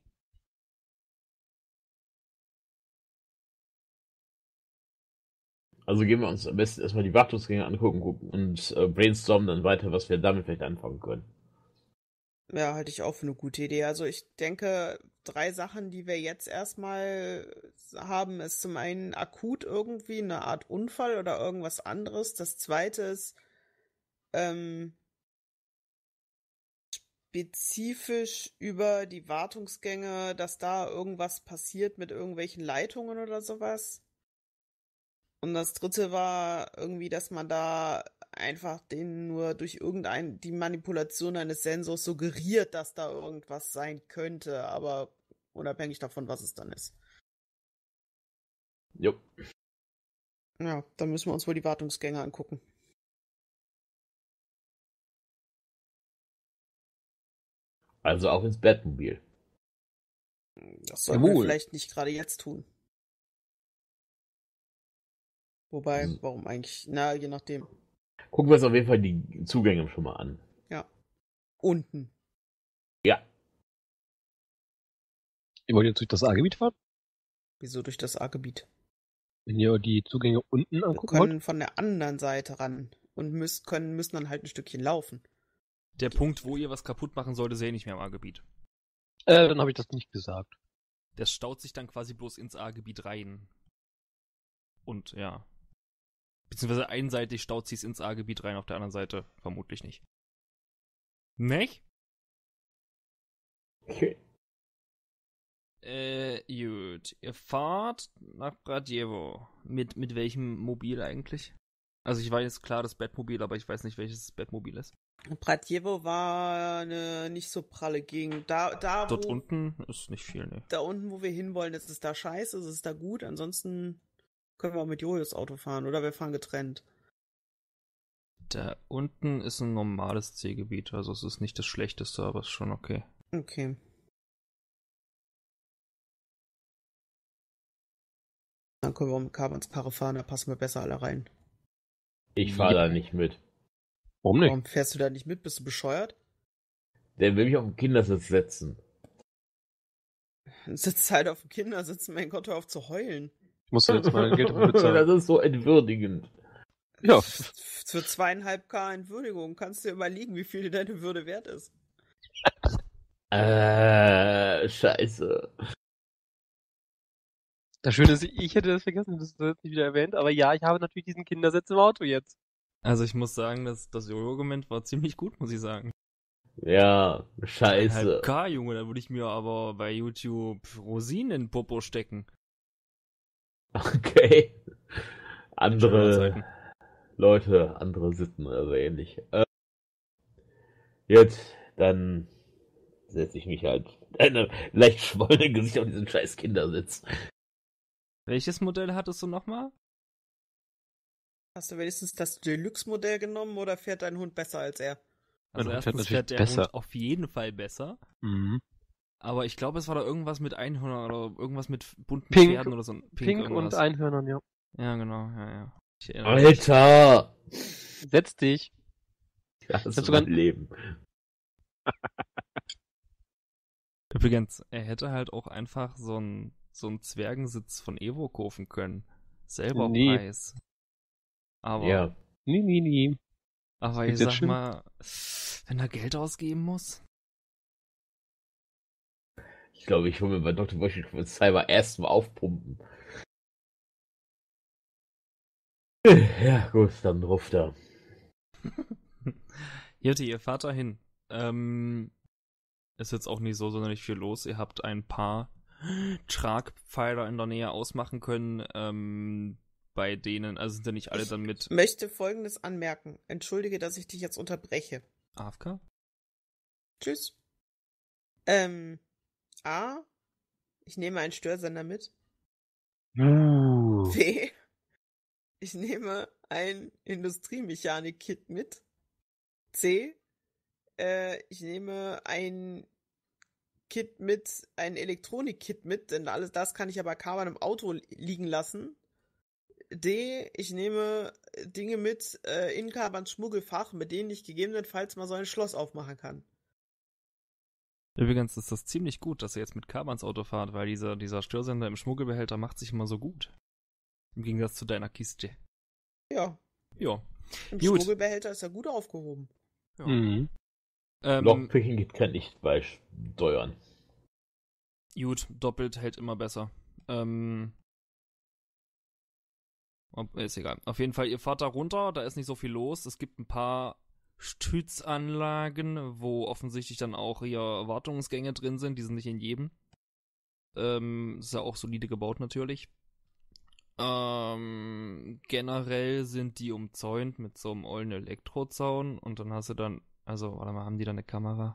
Also gehen wir uns am besten erstmal die Wartungsgänge angucken und äh, brainstormen dann weiter, was wir damit vielleicht anfangen können. Ja, halte ich auch für eine gute Idee. Also ich denke, drei Sachen, die wir jetzt erstmal haben, ist zum einen akut irgendwie eine Art Unfall oder irgendwas anderes. Das zweite ist ähm, spezifisch über die Wartungsgänge, dass da irgendwas passiert mit irgendwelchen Leitungen oder sowas. Und das dritte war irgendwie, dass man da einfach den nur durch irgendein, die Manipulation eines Sensors suggeriert, dass da irgendwas sein könnte, aber unabhängig davon, was es dann ist. Jo. Ja, dann müssen wir uns wohl die Wartungsgänge angucken. Also auch ins Batmobil. Das sollten wir vielleicht nicht gerade jetzt tun. Wobei, hm. warum eigentlich? Na, je nachdem. Gucken wir uns auf jeden Fall die Zugänge schon mal an. Ja. Unten. Ja. Ihr wollt jetzt durch das A-Gebiet fahren? Wieso durch das A-Gebiet? Wenn ihr die Zugänge unten angucken Wir können wollt? von der anderen Seite ran und müssen, können, müssen dann halt ein Stückchen laufen. Der Punkt, wo ihr was kaputt machen sollt, ist ja nicht mehr im A-Gebiet. Äh, dann habe ich das nicht gesagt. Der staut sich dann quasi bloß ins A-Gebiet rein. Und ja. Beziehungsweise einseitig staut sie es ins A-Gebiet rein, auf der anderen Seite vermutlich nicht. Nicht? Okay. Äh, gut. Ihr fahrt nach Brajewo. Mit, mit welchem Mobil eigentlich? Also ich weiß klar das Batmobil, aber ich weiß nicht, welches das Batmobil ist. Brajewo war eine nicht so pralle Gegend. Da, da, Dort wo, unten ist nicht viel, ne. Da unten, wo wir hinwollen, ist es da scheiße, ist es da gut. Ansonsten können wir auch mit Jojos Auto fahren oder wir fahren getrennt. Da unten ist ein normales C-Gebiet, also es ist nicht das schlechteste, aber es ist schon okay. Okay. Dann können wir auch mit Carbons Karre fahren, da passen wir besser alle rein. Ich fahre ja. da nicht mit. Warum nicht? Warum fährst du da nicht mit? Bist du bescheuert? Der will mich auf den Kindersitz setzen. Dann sitzt halt auf dem Kindersitz, mein Gott, hör auf zu heulen. Ich muss jetzt mal Geld dafür bezahlen. Das ist so entwürdigend. Ja. Für zweieinhalb K Entwürdigung kannst du dir überlegen, wie viel dir deine Würde wert ist. Äh, scheiße. Das Schöne ist, ich hätte das vergessen, das wird nicht wieder erwähnt, aber ja, ich habe natürlich diesen Kindersitz im Auto jetzt. Also ich muss sagen, dass das Jojo-Argument war ziemlich gut, muss ich sagen. Ja, scheiße. K, Junge, da würde ich mir aber bei YouTube Rosinen in den Popo stecken. Okay. Andere Leute, andere Sitten oder so ähnlich. Äh, jetzt, dann setze ich mich halt eine leicht schwollene Gesicht auf diesen scheiß Kindersitz. Welches Modell hattest du nochmal? Hast du wenigstens das Deluxe-Modell genommen oder fährt dein Hund besser als er? Also Mein Hund erstens fährt fährt der besser. Hund auf jeden Fall besser. Mhm. Aber ich glaube, es war da irgendwas mit Einhörnern oder irgendwas mit bunten Pink, Pferden oder so. Pink, Pink und Einhörnern, ja. Ja, genau, ja, ja. Ich erinnere mich. Alter! Setz dich. Das ist sogar- mein Leben. Übrigens, er hätte halt auch einfach so einen so einen Zwergensitz von Evo kaufen können. Selber Nee. Preis. Aber, Ja. Nee, nee, nee. aber geht ich jetzt sag schon. mal, wenn er Geld ausgeben muss. Ich glaube, ich hole mir bei Doktor Washington Cyber erstmal aufpumpen. Ja, gut, dann drauf da. Hier hatte ihr Vater hin. Ähm, ist jetzt auch nicht so sonderlich viel los. Ihr habt ein paar Tragpfeiler in der Nähe ausmachen können, ähm, bei denen, also sind ja nicht alle Ich dann mit möchte Folgendes anmerken. Entschuldige, dass ich dich jetzt unterbreche. A F K? Tschüss. Ähm, A, ich nehme einen Störsender mit. Uh. B, ich nehme ein Industriemechanik-Kit mit. C, äh, ich nehme ein Kit mit, ein Elektronik-Kit mit, denn alles das kann ich aber Carbon im Auto liegen lassen. D, ich nehme Dinge mit äh, in Carbons Schmuggelfach, mit denen ich gegebenenfalls mal so ein Schloss aufmachen kann. Übrigens ist das ziemlich gut, dass ihr jetzt mit Carbans Auto fahrt, weil dieser, dieser Störsender im Schmuggelbehälter macht sich immer so gut. Im Gegensatz zu deiner Kiste. Ja, Ja. im Gut. Schmuggelbehälter ist er gut aufgehoben. ja. Mhm. Ähm, Lockpicking geht kann nicht bei Steuern. gut, doppelt hält immer besser. Ähm, ob- ist egal. Auf jeden Fall, ihr fahrt da runter, da ist nicht so viel los. Es gibt ein paar Stützanlagen, wo offensichtlich dann auch hier Wartungsgänge drin sind. Die sind nicht in jedem. Ähm, ist ja auch solide gebaut natürlich. Ähm, generell sind die umzäunt mit so einem ollen Elektrozaun und dann hast du dann, also, warte mal, haben die da eine Kamera?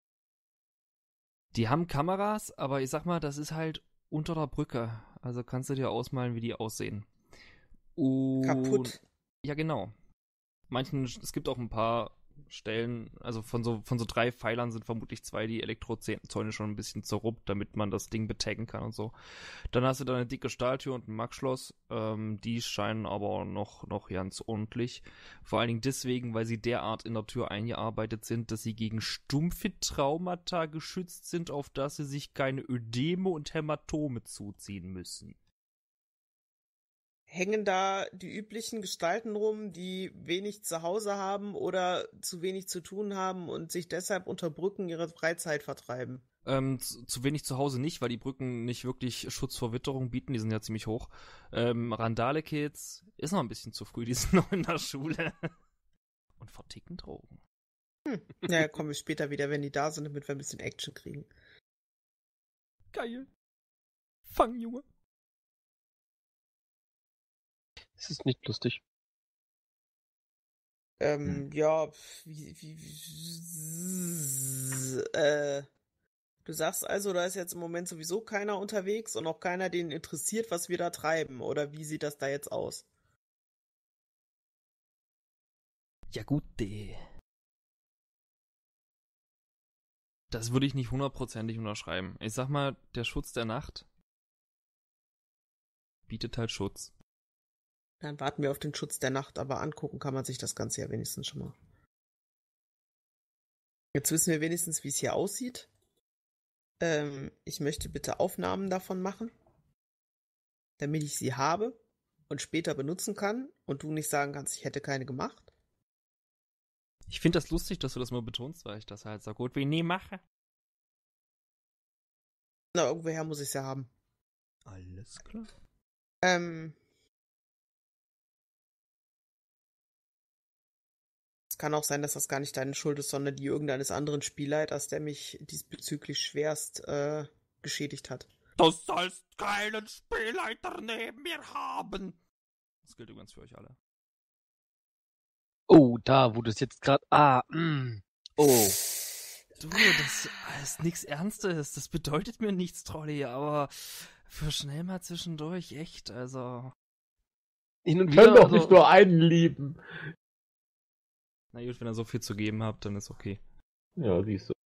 Die haben Kameras, aber ich sag mal, das ist halt unter der Brücke. Also kannst du dir ausmalen, wie die aussehen. Und Kaputt. ja, genau. Manchen, es gibt auch ein paar Stellen, also von so, von so drei Pfeilern sind vermutlich zwei die Elektrozäune schon ein bisschen zerruppt, damit man das Ding betaggen kann und so. Dann hast du da eine dicke Stahltür und ein Max-Schloss. Ähm, die scheinen aber noch, noch ganz ordentlich. Vor allen Dingen deswegen, weil sie derart in der Tür eingearbeitet sind, dass sie gegen stumpfe Traumata geschützt sind, auf dass sie sich keine Ödeme und Hämatome zuziehen müssen. Hängen da die üblichen Gestalten rum, die wenig zu Hause haben oder zu wenig zu tun haben und sich deshalb unter Brücken ihre Freizeit vertreiben? Ähm, zu, zu wenig zu Hause nicht, weil die Brücken nicht wirklich Schutz vor Witterung bieten, die sind ja ziemlich hoch. Ähm, Randale-Kids ist noch ein bisschen zu früh, die sind noch in der Schule. Und verticken Drogen. Hm. Naja, kommen wir später wieder, wenn die da sind, damit wir ein bisschen Action kriegen. Geil. Fang, Junge. Das ist nicht lustig. Ähm, ja, wie, wie, wie äh, du sagst also, da ist jetzt im Moment sowieso keiner unterwegs und auch keiner, den interessiert, was wir da treiben, oder wie sieht das da jetzt aus? Ja gut, de. Das würde ich nicht hundertprozentig unterschreiben. Ich sag mal, der Schutz der Nacht bietet halt Schutz. Dann warten wir auf den Schutz der Nacht, aber angucken kann man sich das Ganze ja wenigstens schon mal. Jetzt wissen wir wenigstens, wie es hier aussieht. Ähm, ich möchte bitte Aufnahmen davon machen, damit ich sie habe und später benutzen kann und du nicht sagen kannst, ich hätte keine gemacht. Ich finde das lustig, dass du das mal betonst, weil ich das halt so gut wie nie mache. Na, irgendwoher muss ich es ja haben. Alles klar. Ähm, es kann auch sein, dass das gar nicht deine Schuld ist, sondern die irgendeines anderen Spielleiters, der mich diesbezüglich schwerst äh, geschädigt hat. Du sollst keinen Spielleiter neben mir haben. Das gilt übrigens für euch alle. Oh, da, wo du es jetzt gerade. Ah, mm. Oh. Du, das ist nichts Ernstes. Das bedeutet mir nichts, Trolli, aber für schnell mal zwischendurch, echt, also. Hin und Wir können wieder. doch Also, nicht nur einen lieben. Na gut, wenn ihr so viel zu geben habt, dann ist okay. Ja, siehst du.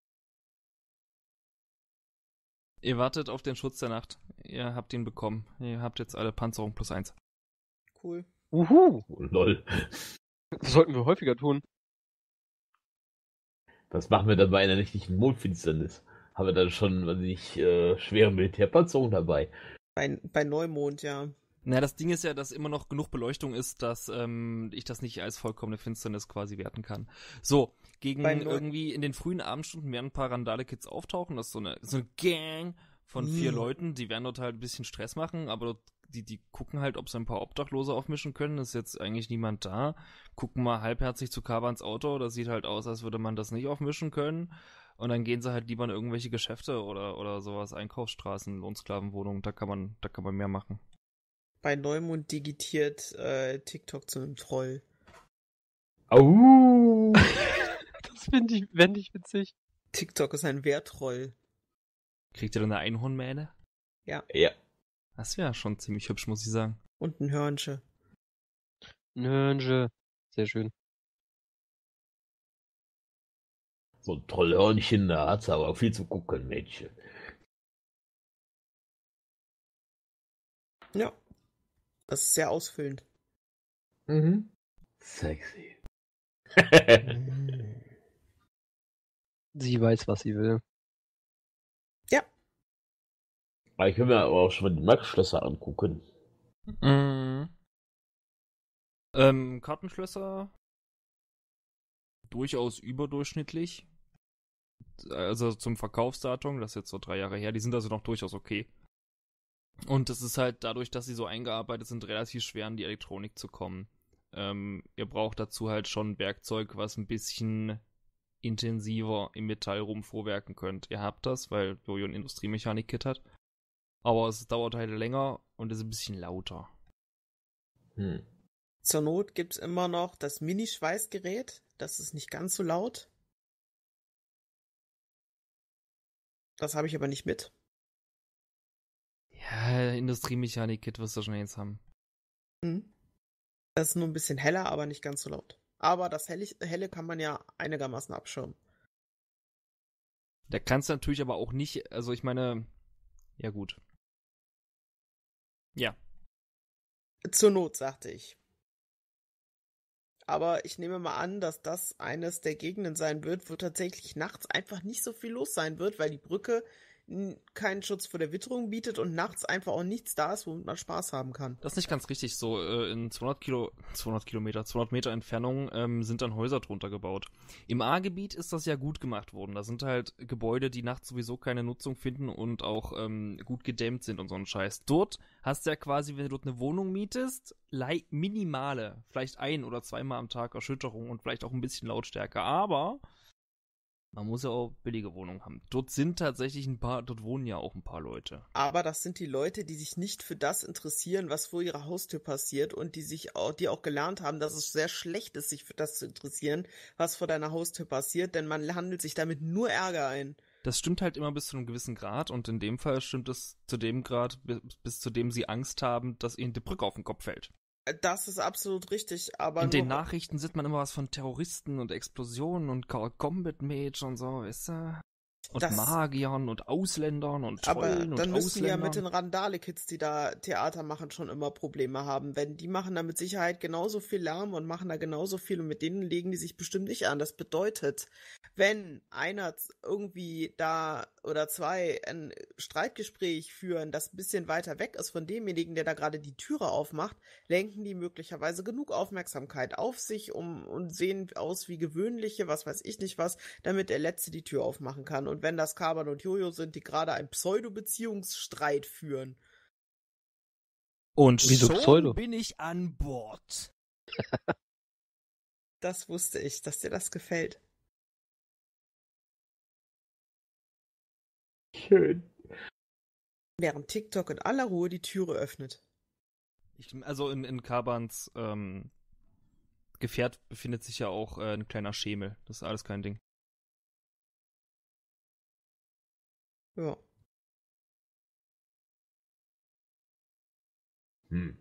Ihr wartet auf den Schutz der Nacht. Ihr habt ihn bekommen. Ihr habt jetzt alle Panzerung plus eins. Cool. uhu. Oh, lol. Das sollten wir häufiger tun. Was machen wir dann bei einer nächtlichen Mondfinsternis? Haben wir dann schon, weiß ich, äh, schwere Militärpanzerung dabei? Bei, bei Neumond, ja. Na, das Ding ist ja, dass immer noch genug Beleuchtung ist, dass ähm, ich das nicht als vollkommene Finsternis quasi werten kann. So, gegen Bei Neu- irgendwie in den frühen Abendstunden werden ein paar Randale-Kids auftauchen. Das ist so eine, so eine Gang von vier Ja. Leuten. Die werden dort halt ein bisschen Stress machen, aber die, die gucken halt, ob sie ein paar Obdachlose aufmischen können. Ist jetzt eigentlich niemand da. Gucken mal halbherzig zu Kabans Auto. Das sieht halt aus, als würde man das nicht aufmischen können. Und dann gehen sie halt lieber in irgendwelche Geschäfte oder, oder sowas, Einkaufsstraßen, Lohnsklavenwohnungen. Da kann man, da kann man mehr machen. Bei Neumond digitiert äh, TikTok zu einem Troll. Au! Das finde ich, fänd ich witzig. TikTok ist ein Wehrtroll. Kriegt ihr dann eine Einhornmähne? Ja. Das wäre schon ziemlich hübsch, muss ich sagen. Und ein Hörnchen. Nönje. Sehr schön. So ein Trollhörnchen, da hat's aber viel zu gucken, Mädchen. Ja. Das ist sehr ausfüllend. Mhm. Sexy. Sie weiß, was sie will. Ja. Aber ich will mir aber auch schon mal die Max-Schlösser angucken. Mhm. Ähm, Kartenschlösser durchaus überdurchschnittlich. Also zum Verkaufsdatum, das ist jetzt so drei Jahre her, die sind also noch durchaus okay. Und es ist halt dadurch, dass sie so eingearbeitet sind, relativ schwer an die Elektronik zu kommen. Ähm, ihr braucht dazu halt schon Werkzeug, was ein bisschen intensiver im Metall rumvorwerken könnt. Ihr habt das, weil Jojo ein Industriemechanik-Kit hat. Aber es dauert halt länger und ist ein bisschen lauter. Hm. Zur Not gibt's immer noch das Mini-Schweißgerät. Das ist nicht ganz so laut. Das habe ich aber nicht mit. Ja, Industriemechanik-Kit wirst du schon jetzt haben. Hm. Das ist nur ein bisschen heller, aber nicht ganz so laut. Aber das Helle, Helle kann man ja einigermaßen abschirmen. Da kannst du natürlich aber auch nicht, also ich meine, ja gut. Ja. Zur Not, sagte ich. Aber ich nehme mal an, dass das eines der Gegenden sein wird, wo tatsächlich nachts einfach nicht so viel los sein wird, weil die Brücke n- keinen Schutz vor der Witterung bietet und nachts einfach auch nichts da ist, womit man Spaß haben kann. Das ist nicht ganz richtig so. Äh, in zweihundert Kilo, zweihundert Kilometer, zweihundert Meter Entfernung ähm, sind dann Häuser drunter gebaut. Im A-Gebiet ist das ja gut gemacht worden. Da sind halt Gebäude, die nachts sowieso keine Nutzung finden und auch ähm, gut gedämmt sind und so ein Scheiß. Dort hast du ja quasi, wenn du dort eine Wohnung mietest, lei- minimale, vielleicht ein- oder zweimal am Tag Erschütterung und vielleicht auch ein bisschen Lautstärke. Aber man muss ja auch billige Wohnungen haben. Dort sind tatsächlich ein paar, dort wohnen ja auch ein paar Leute. Aber das sind die Leute, die sich nicht für das interessieren, was vor ihrer Haustür passiert und die sich auch, die auch gelernt haben, dass es sehr schlecht ist, sich für das zu interessieren, was vor deiner Haustür passiert, denn man handelt sich damit nur Ärger ein. Das stimmt halt immer bis zu einem gewissen Grad und in dem Fall stimmt es zu dem Grad, bis, bis zu dem sie Angst haben, dass ihnen die Brücke auf den Kopf fällt. Das ist absolut richtig, aber In nur, den Nachrichten sieht man immer was von Terroristen und Explosionen und Combat Mage und so, weißt du? Und Das- Magiern und Ausländern und aber Trollen und dann müssen ja Ausländern. mit den Randale-Kids, die da Theater machen, schon immer Probleme haben. Wenn die machen da mit Sicherheit genauso viel Lärm und machen da genauso viel und mit denen legen die sich bestimmt nicht an. Das bedeutet, wenn einer z- irgendwie da oder zwei ein Streitgespräch führen, das ein bisschen weiter weg ist von demjenigen, der da gerade die Türe aufmacht, lenken die möglicherweise genug Aufmerksamkeit auf sich um und sehen aus wie gewöhnliche, was weiß ich nicht was, damit der Letzte die Tür aufmachen kann. Und wenn das Kaban und Jojo sind, die gerade einen Pseudo-Beziehungsstreit führen. Und Wieso schon Pseudo? bin ich an Bord. Das wusste ich, dass dir das gefällt. Schön. Während TikTok in aller Ruhe die Türe öffnet. Ich, also in, in Kabans ähm, Gefährt befindet sich ja auch äh, ein kleiner Schemel. Das ist alles kein Ding. Ja. Hm.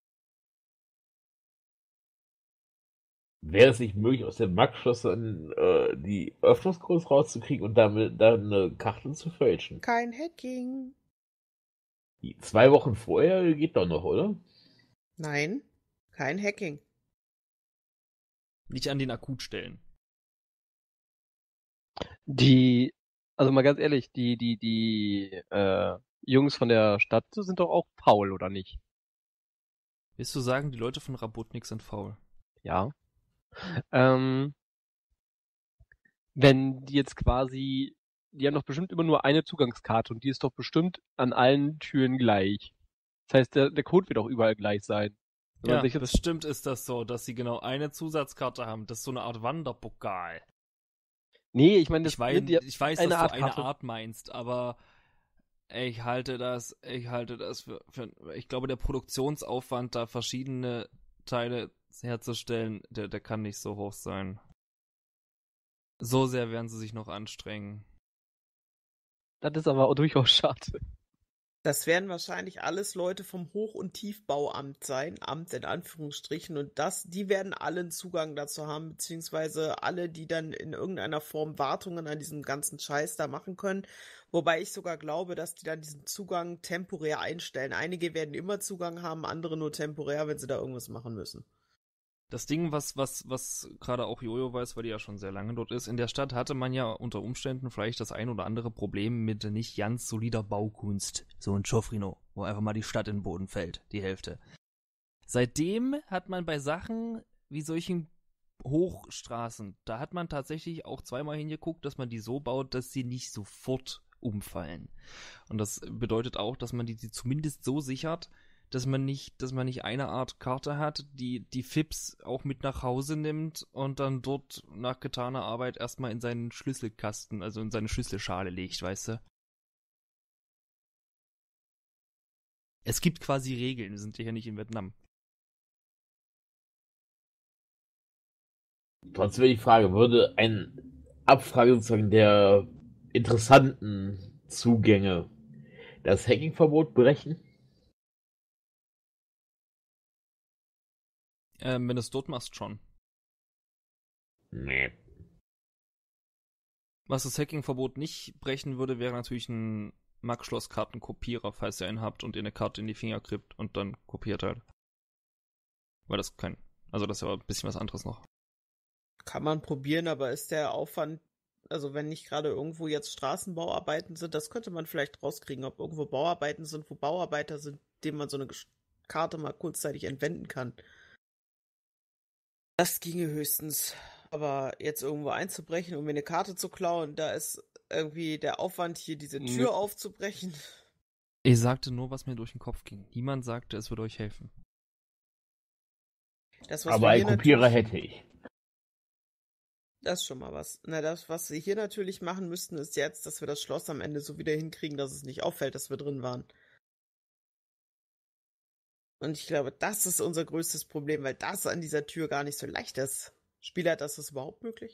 Wäre es nicht möglich, aus den Max-Schlössern äh, die Öffnungscodes rauszukriegen und damit dann eine Karte zu fälschen? Kein Hacking. Die zwei Wochen vorher geht doch noch, oder? Nein, kein Hacking. Nicht an den Akutstellen. Die, also mal ganz ehrlich, die, die, die, äh, Jungs von der Stadt sind doch auch faul, oder nicht? Willst du sagen, die Leute von Rabotnik sind faul? Ja. Ähm, wenn die jetzt quasi, die haben doch bestimmt immer nur eine Zugangskarte und die ist doch bestimmt an allen Türen gleich. Das heißt, der, der Code wird auch überall gleich sein. Wenn man Ja, sich jetzt, bestimmt ist das so, dass sie genau eine Zusatzkarte haben. Das ist so eine Art Wanderpokal. nee, ich meine, das Ich, mein, sind ja ich weiß, eine dass Art du eine Karte. Art meinst, aber ich halte das, ich halte das für, für ich glaube, der Produktionsaufwand, da verschiedene Teile herzustellen, der, der kann nicht so hoch sein. So sehr werden sie sich noch anstrengen. Das ist aber auch durchaus schade. Das werden wahrscheinlich alles Leute vom Hoch- und Tiefbauamt sein, Amt in Anführungsstrichen, und das, die werden allen Zugang dazu haben, beziehungsweise alle, die dann in irgendeiner Form Wartungen an diesem ganzen Scheiß da machen können, wobei ich sogar glaube, dass die dann diesen Zugang temporär einstellen. Einige werden immer Zugang haben, andere nur temporär, wenn sie da irgendwas machen müssen. Das Ding, was, was, was gerade auch Jojo weiß, weil die ja schon sehr lange dort ist, in der Stadt hatte man ja unter Umständen vielleicht das ein oder andere Problem mit nicht ganz solider Baukunst. So ein Schofrino, wo einfach mal die Stadt in den Boden fällt, die Hälfte. Seitdem hat man bei Sachen wie solchen Hochstraßen, da hat man tatsächlich auch zweimal hingeguckt, dass man die so baut, dass sie nicht sofort umfallen. Und das bedeutet auch, dass man die, die zumindest so sichert, dass man nicht, dass man nicht eine Art Karte hat, die die F I Ps auch mit nach Hause nimmt und dann dort nach getaner Arbeit erstmal in seinen Schlüsselkasten, also in seine Schlüsselschale legt, weißt du? Es gibt quasi Regeln, wir sind ja nicht in Vietnam. Trotzdem wäre die Frage, würde eine Abfrage sozusagen der interessanten Zugänge das Hackingverbot brechen? Ähm, wenn du es dort machst, schon. Nee. Was das Hackingverbot nicht brechen würde, wäre natürlich ein Max-Schloss-Kartenkopierer, falls ihr einen habt und ihr eine Karte in die Finger kriegt und dann kopiert halt. Weil das kein, also das ist ja ein bisschen was anderes noch. Kann man probieren, aber ist der Aufwand, also wenn nicht gerade irgendwo jetzt Straßenbauarbeiten sind, das könnte man vielleicht rauskriegen, ob irgendwo Bauarbeiten sind, wo Bauarbeiter sind, denen man so eine Karte mal kurzzeitig entwenden kann. Das ginge höchstens. Aber jetzt irgendwo einzubrechen, um mir eine Karte zu klauen, da ist irgendwie der Aufwand, hier diese Tür Nö. aufzubrechen. Ich sagte nur, was mir durch den Kopf ging. Niemand sagte, es würde euch helfen. Das, was Aber wir einen hier Kopierer natürlich- hätte ich. Das ist schon mal was. Na, das, was wir hier natürlich machen müssten, ist jetzt, dass wir das Schloss am Ende so wieder hinkriegen, dass es nicht auffällt, dass wir drin waren. Und ich glaube, das ist unser größtes Problem, weil das an dieser Tür gar nicht so leicht ist. Spieler, das ist überhaupt möglich?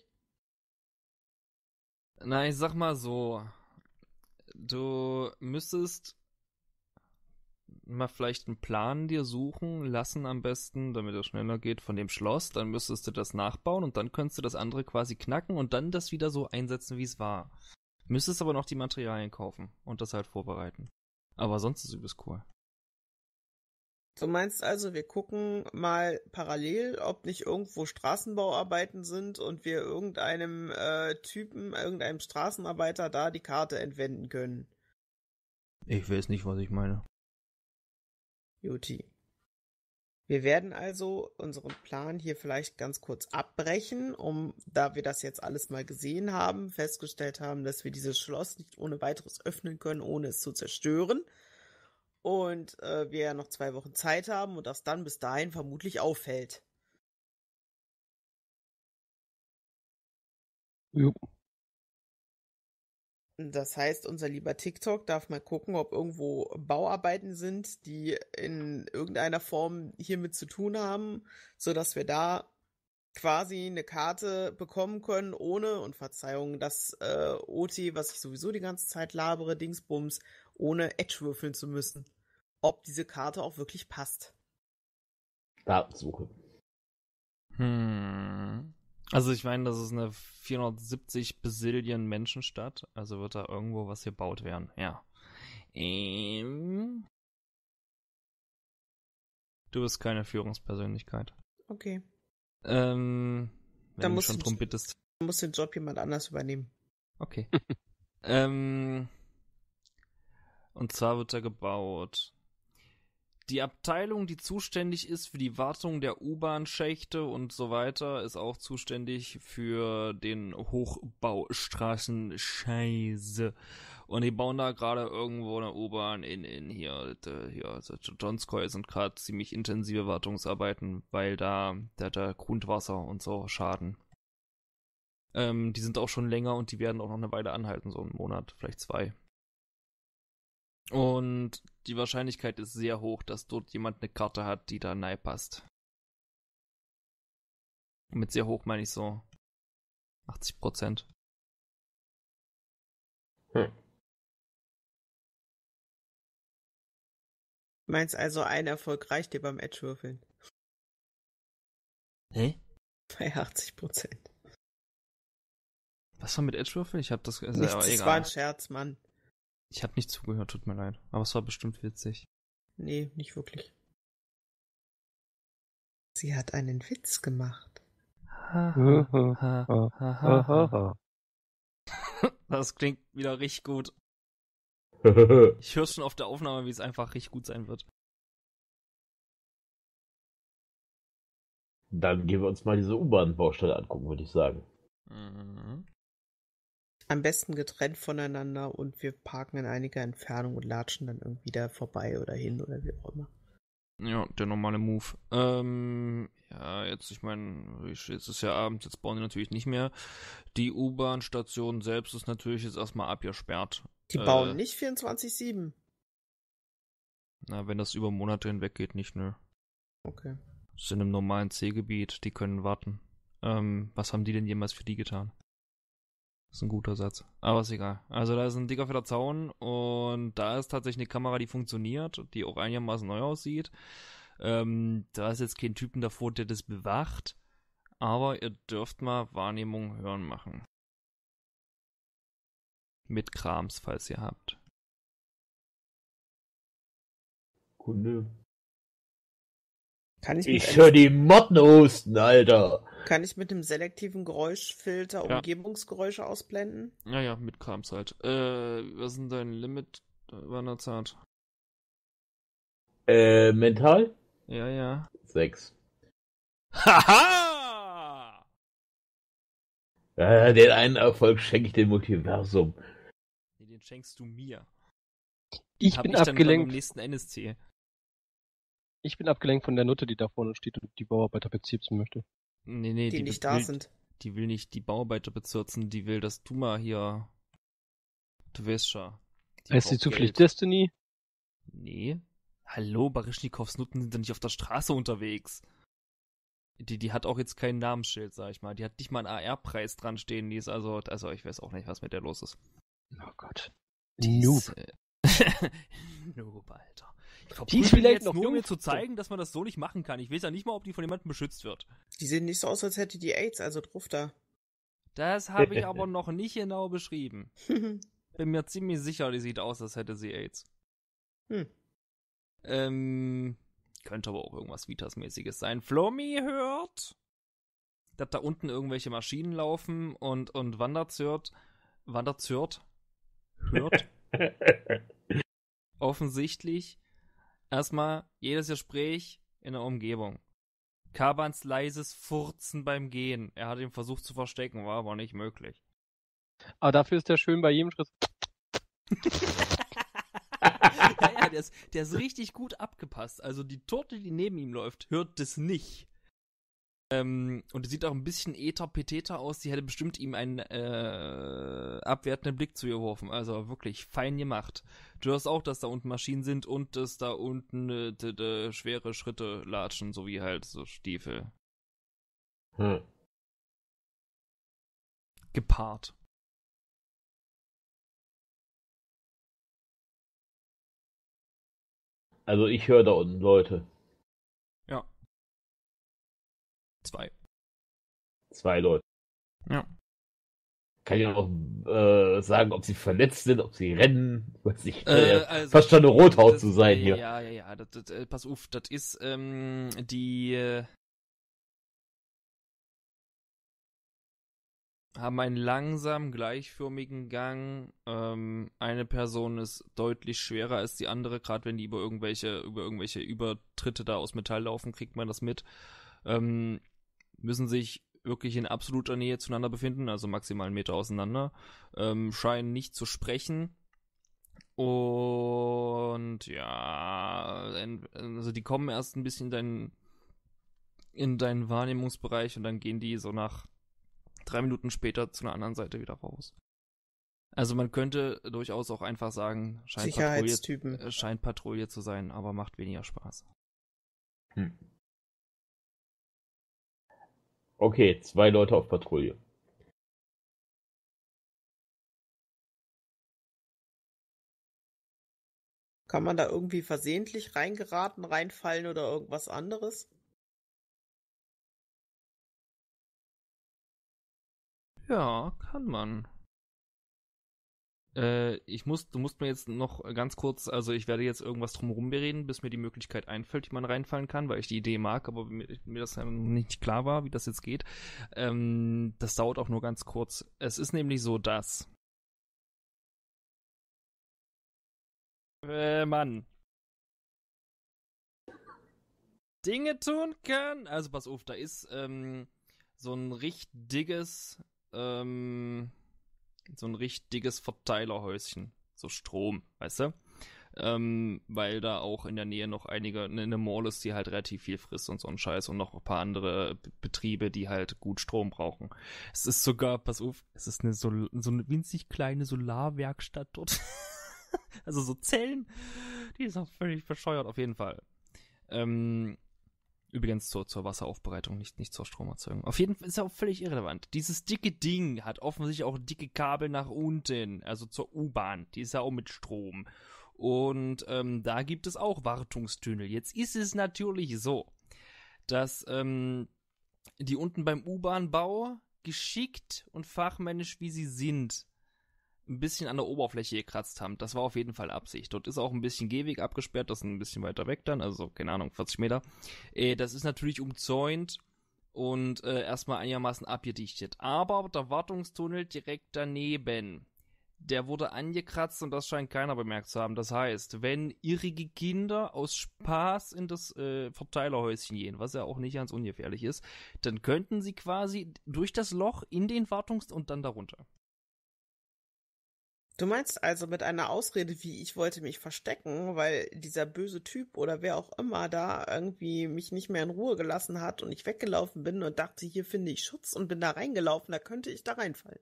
Na, ich sag mal so. Du müsstest mal vielleicht einen Plan dir suchen lassen am besten, damit es schneller geht von dem Schloss. Dann müsstest du das nachbauen und dann könntest du das andere quasi knacken und dann das wieder so einsetzen, wie es war. Müsstest aber noch die Materialien kaufen und das halt vorbereiten. Aber sonst ist es cool. Du meinst also, wir gucken mal parallel, ob nicht irgendwo Straßenbauarbeiten sind und wir irgendeinem äh, Typen, irgendeinem Straßenarbeiter da die Karte entwenden können. Ich weiß nicht, was ich meine. Juti. Wir werden also unseren Plan hier vielleicht ganz kurz abbrechen, um, da wir das jetzt alles mal gesehen haben, festgestellt haben, dass wir dieses Schloss nicht ohne weiteres öffnen können, ohne es zu zerstören. Und äh, wir ja noch zwei Wochen Zeit haben und das dann bis dahin vermutlich auffällt. Jo. Das heißt, unser lieber TikTok darf mal gucken, ob irgendwo Bauarbeiten sind, die in irgendeiner Form hiermit zu tun haben, sodass wir da quasi eine Karte bekommen können, ohne, und Verzeihung, das äh, O T, was ich sowieso die ganze Zeit labere, Dingsbums, ohne Edge würfeln zu müssen. Ob diese Karte auch wirklich passt. Datensuche. Hm. Also ich meine, das ist eine vierhundertsiebzig Bazillion Menschenstadt, also wird da irgendwo was gebaut werden, ja. Ähm. Du bist keine Führungspersönlichkeit. Okay. Ähm, wenn Dann du mich muss schon ich- drum bittest. Dann muss den Job jemand anders übernehmen. Okay. ähm, und zwar wird da gebaut. Die Abteilung, die zuständig ist für die Wartung der U-Bahn-Schächte und so weiter, ist auch zuständig für den Hochbaustraßen Scheiße. Und die bauen da gerade irgendwo eine U-Bahn in, in hier, de, hier, also Donskoi sind gerade ziemlich intensive Wartungsarbeiten, weil da, da, da Grundwasser und so schaden. Ähm, die sind auch schon länger und die werden auch noch eine Weile anhalten, so einen Monat, vielleicht zwei. Und die Wahrscheinlichkeit ist sehr hoch, dass dort jemand eine Karte hat, die da nahe passt. Und mit sehr hoch meine ich so achtzig Prozent. Hm. Meinst also, ein Erfolg reicht dir beim Edge-Würfeln? Hä? Bei achtzig Prozent. Was war mit Edge-Würfel? Ich hab das... Also, Nichts, aber das egal. war ein Scherz, Mann. Ich hab nicht zugehört, tut mir leid. Aber es war bestimmt witzig. Nee, nicht wirklich. Sie hat einen Witz gemacht. Ha, ha, ha, ha, ha, ha. Haha. Das klingt wieder richtig gut. Ich höre schon auf der Aufnahme, wie es einfach richtig gut sein wird. Dann gehen wir uns mal diese U-Bahn-Baustelle angucken, würde ich sagen. Mhm. Am besten getrennt voneinander und wir parken in einiger Entfernung und latschen dann irgendwie da vorbei oder hin oder wie auch immer. Ja, der normale Move. Ähm, ja, jetzt, ich meine, jetzt ist ja abends, jetzt bauen die natürlich nicht mehr. Die U-Bahn-Station selbst ist natürlich jetzt erstmal abgesperrt. Die Äh, bauen nicht vierundzwanzig sieben. Na, wenn das über Monate hinweg geht, nicht, nö. Okay. Das sind im normalen C-Gebiet, die können warten. Ähm, was haben die denn jemals für die getan? Das ist ein guter Satz. Aber ist egal. Also da ist ein dicker fetter Zaun und da ist tatsächlich eine Kamera, die funktioniert, die auch einigermaßen neu aussieht. Ähm, da ist jetzt kein Typen davor, der das bewacht. Aber ihr dürft mal Wahrnehmung hören machen. Mit Krams, falls ihr habt. Kunde. Kann ich, mit Ich einem, höre die Motten husten, Alter. kann ich mit einem selektiven Geräuschfilter Ja. Umgebungsgeräusche ausblenden? Ja, ja, mit Krams halt. Äh, was ist denn dein Limit, Wanderzart? Äh, mental? Ja, ja. Sechs. Haha! Äh, den einen Erfolg schenke ich dem Multiversum. Nee, den schenkst du mir. Ich Hab bin ich dann beim abgelenkt. nächsten N S C. Ich bin abgelenkt von der Nutte, die da vorne steht und die Bauarbeiter bezirzen möchte. Nee, nee, Die, die, nicht will, da sind. Die will nicht die Bauarbeiter bezirzen, die will, dass du mal hier. Du weißt schon. Die Heißt sie braucht zufällig Geld. Destiny? Nee. Hallo, Baryschnikows Nutten sind doch nicht auf der Straße unterwegs. Die, die hat auch jetzt kein Namensschild, sag ich mal. Die hat nicht mal einen A R-Preis dran stehen. Die ist also, also ich weiß auch nicht, was mit der los ist. Oh Gott. Die Noob. ist, äh, Noob, Alter. Ich Die ist verprügel die vielleicht jetzt noch nur, um mir jung. zu zeigen, dass man das so nicht machen kann. Ich weiß ja nicht mal, ob die von jemandem beschützt wird. Die sehen nicht so aus, als hätte die AIDS, also drauf da. Das habe ich aber noch nicht genau beschrieben. Bin mir ziemlich sicher, die sieht aus, als hätte sie AIDS. Hm. Ähm, könnte aber auch irgendwas Vitas-mäßiges sein. Flomi hört, dass da unten irgendwelche Maschinen laufen und, und Wanderzört, Wanderzört, hört offensichtlich erstmal jedes Gespräch in der Umgebung. Kabans leises Furzen beim Gehen. Er hat ihn versucht zu verstecken, war aber nicht möglich. Aber dafür ist der schön bei jedem Schritt. Ja, ja, der ist, der ist richtig gut abgepasst. Also die Torte, die neben ihm läuft, hört das nicht. Ähm, und die sieht auch ein bisschen ether-peteter aus. Die hätte bestimmt ihm einen äh, abwertenden Blick zugeworfen. Also wirklich fein gemacht. Du hörst auch, dass da unten Maschinen sind und dass da unten äh, d- d- schwere Schritte latschen, sowie halt so Stiefel. Hm. Gepaart. Also ich höre da unten Leute. Ja. Zwei. Zwei Leute. Ja. Kann ich auch äh, sagen, ob sie verletzt sind, ob sie rennen. Weiß ich. Äh, Äh, also, fast schon eine Rothaut das, zu sein ja, hier. Ja, ja, ja. Das, das, äh, pass auf, das ist ähm, die. Äh, haben einen langsam gleichförmigen Gang. Ähm, eine Person ist deutlich schwerer als die andere, gerade wenn die über irgendwelche, über irgendwelche Übertritte da aus Metall laufen, kriegt man das mit. Ähm, müssen sich wirklich in absoluter Nähe zueinander befinden, also maximal einen Meter auseinander. Ähm, scheinen nicht zu sprechen. Und ja, also die kommen erst ein bisschen in deinen, in deinen Wahrnehmungsbereich und dann gehen die so nach drei Minuten später zu einer anderen Seite wieder raus. Also man könnte durchaus auch einfach sagen, scheint Patrouille, Sicherheitstypen. äh, scheint Patrouille zu sein, aber macht weniger Spaß. Hm. Okay, zwei Leute auf Patrouille. Kann man da irgendwie versehentlich reingeraten, reinfallen oder irgendwas anderes? Ja, kann man. Äh, ich muss, du musst mir jetzt noch ganz kurz, also ich werde jetzt irgendwas drumherum bereden, bis mir die Möglichkeit einfällt, wie man reinfallen kann, weil ich die Idee mag, aber mir, mir das nicht klar war, wie das jetzt geht. Ähm, das dauert auch nur ganz kurz. Es ist nämlich so, dass äh, man Dinge tun kann. Also pass auf, da ist ähm, so ein richtiges ähm, so ein richtiges Verteilerhäuschen. So Strom, weißt du? Ähm, weil da auch in der Nähe noch einige, eine Mall ist, die halt relativ viel frisst und so ein Scheiß und noch ein paar andere B- Betriebe, die halt gut Strom brauchen. Es ist sogar, pass auf, es ist eine Sol- so eine winzig kleine Solarwerkstatt dort. Also so Zellen, die ist auch völlig bescheuert, auf jeden Fall. Ähm, Übrigens zur, zur Wasseraufbereitung, nicht, nicht zur Stromerzeugung. Auf jeden Fall ist ja auch völlig irrelevant. Dieses dicke Ding hat offensichtlich auch dicke Kabel nach unten, also zur U-Bahn. Die ist ja auch mit Strom. Und ähm, da gibt es auch Wartungstunnel. Jetzt ist es natürlich so, dass ähm, die unten beim U-Bahn-Bau geschickt und fachmännisch, wie sie sind, ein bisschen an der Oberfläche gekratzt haben. Das war auf jeden Fall Absicht. Dort ist auch ein bisschen Gehweg abgesperrt, das ist ein bisschen weiter weg dann, also keine Ahnung, vierzig Meter. Äh, das ist natürlich umzäunt und äh, erstmal einigermaßen abgedichtet. Aber der Wartungstunnel direkt daneben, der wurde angekratzt und das scheint keiner bemerkt zu haben. Das heißt, wenn irrige Kinder aus Spaß in das äh, Verteilerhäuschen gehen, was ja auch nicht ganz ungefährlich ist, dann könnten sie quasi durch das Loch in den Wartungs- und dann darunter. Du meinst also mit einer Ausrede wie ich wollte mich verstecken, weil dieser böse Typ oder wer auch immer da irgendwie mich nicht mehr in Ruhe gelassen hat und ich weggelaufen bin und dachte, hier finde ich Schutz und bin da reingelaufen, da könnte ich da reinfallen.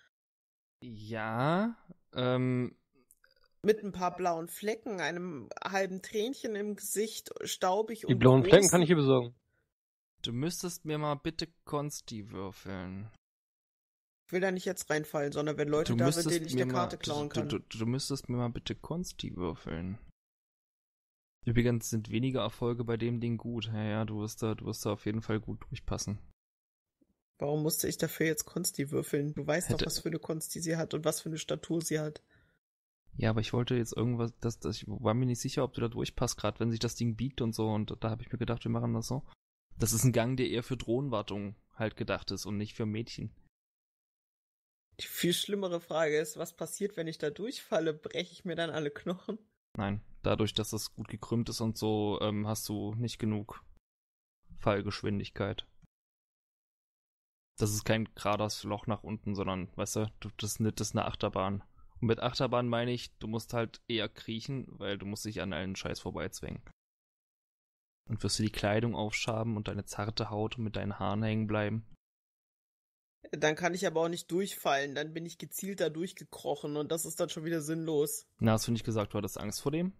Ja, ähm, Mit ein paar blauen Flecken, einem halben Tränchen im Gesicht, staubig Die und blauen groß. Flecken kann ich hier besorgen. du müsstest mir mal bitte Konsti würfeln. Ich will da nicht jetzt reinfallen, sondern wenn Leute Du da sind, müsstest denen ich mir eine Karte mal, klauen du, kann. du, du, du müsstest mir mal bitte Konsti würfeln. Übrigens sind weniger Erfolge bei dem Ding gut. Ja, ja, du wirst da, du wirst da auf jeden Fall gut durchpassen. Warum musste ich dafür jetzt Konsti würfeln? Du weißt Hätte- doch, was für eine Konsti sie hat und was für eine Statur sie hat. Ja, aber ich wollte jetzt irgendwas, das, das, ich war mir nicht sicher, ob du da durchpasst, gerade wenn sich das Ding biegt und so. Und da habe ich mir gedacht, wir machen das so. Das ist ein Gang, der eher für Drohnenwartung halt gedacht ist und nicht für Mädchen. Die viel schlimmere Frage ist, was passiert, wenn ich da durchfalle? Breche ich mir dann alle Knochen? Nein, dadurch, dass das gut gekrümmt ist und so, ähm, hast du nicht genug Fallgeschwindigkeit. Das ist kein gerades Loch nach unten, sondern, weißt du, du das, das ist eine Achterbahn. Und mit Achterbahn meine ich, du musst halt eher kriechen, weil du musst dich an allen Scheiß vorbeizwängen. Und wirst du die Kleidung aufschaben und deine zarte Haut mit deinen Haaren hängen bleiben. Dann kann ich aber auch nicht durchfallen. Dann bin ich gezielt da durchgekrochen und das ist dann schon wieder sinnlos. Na, hast du nicht gesagt, du hattest Angst vor dem?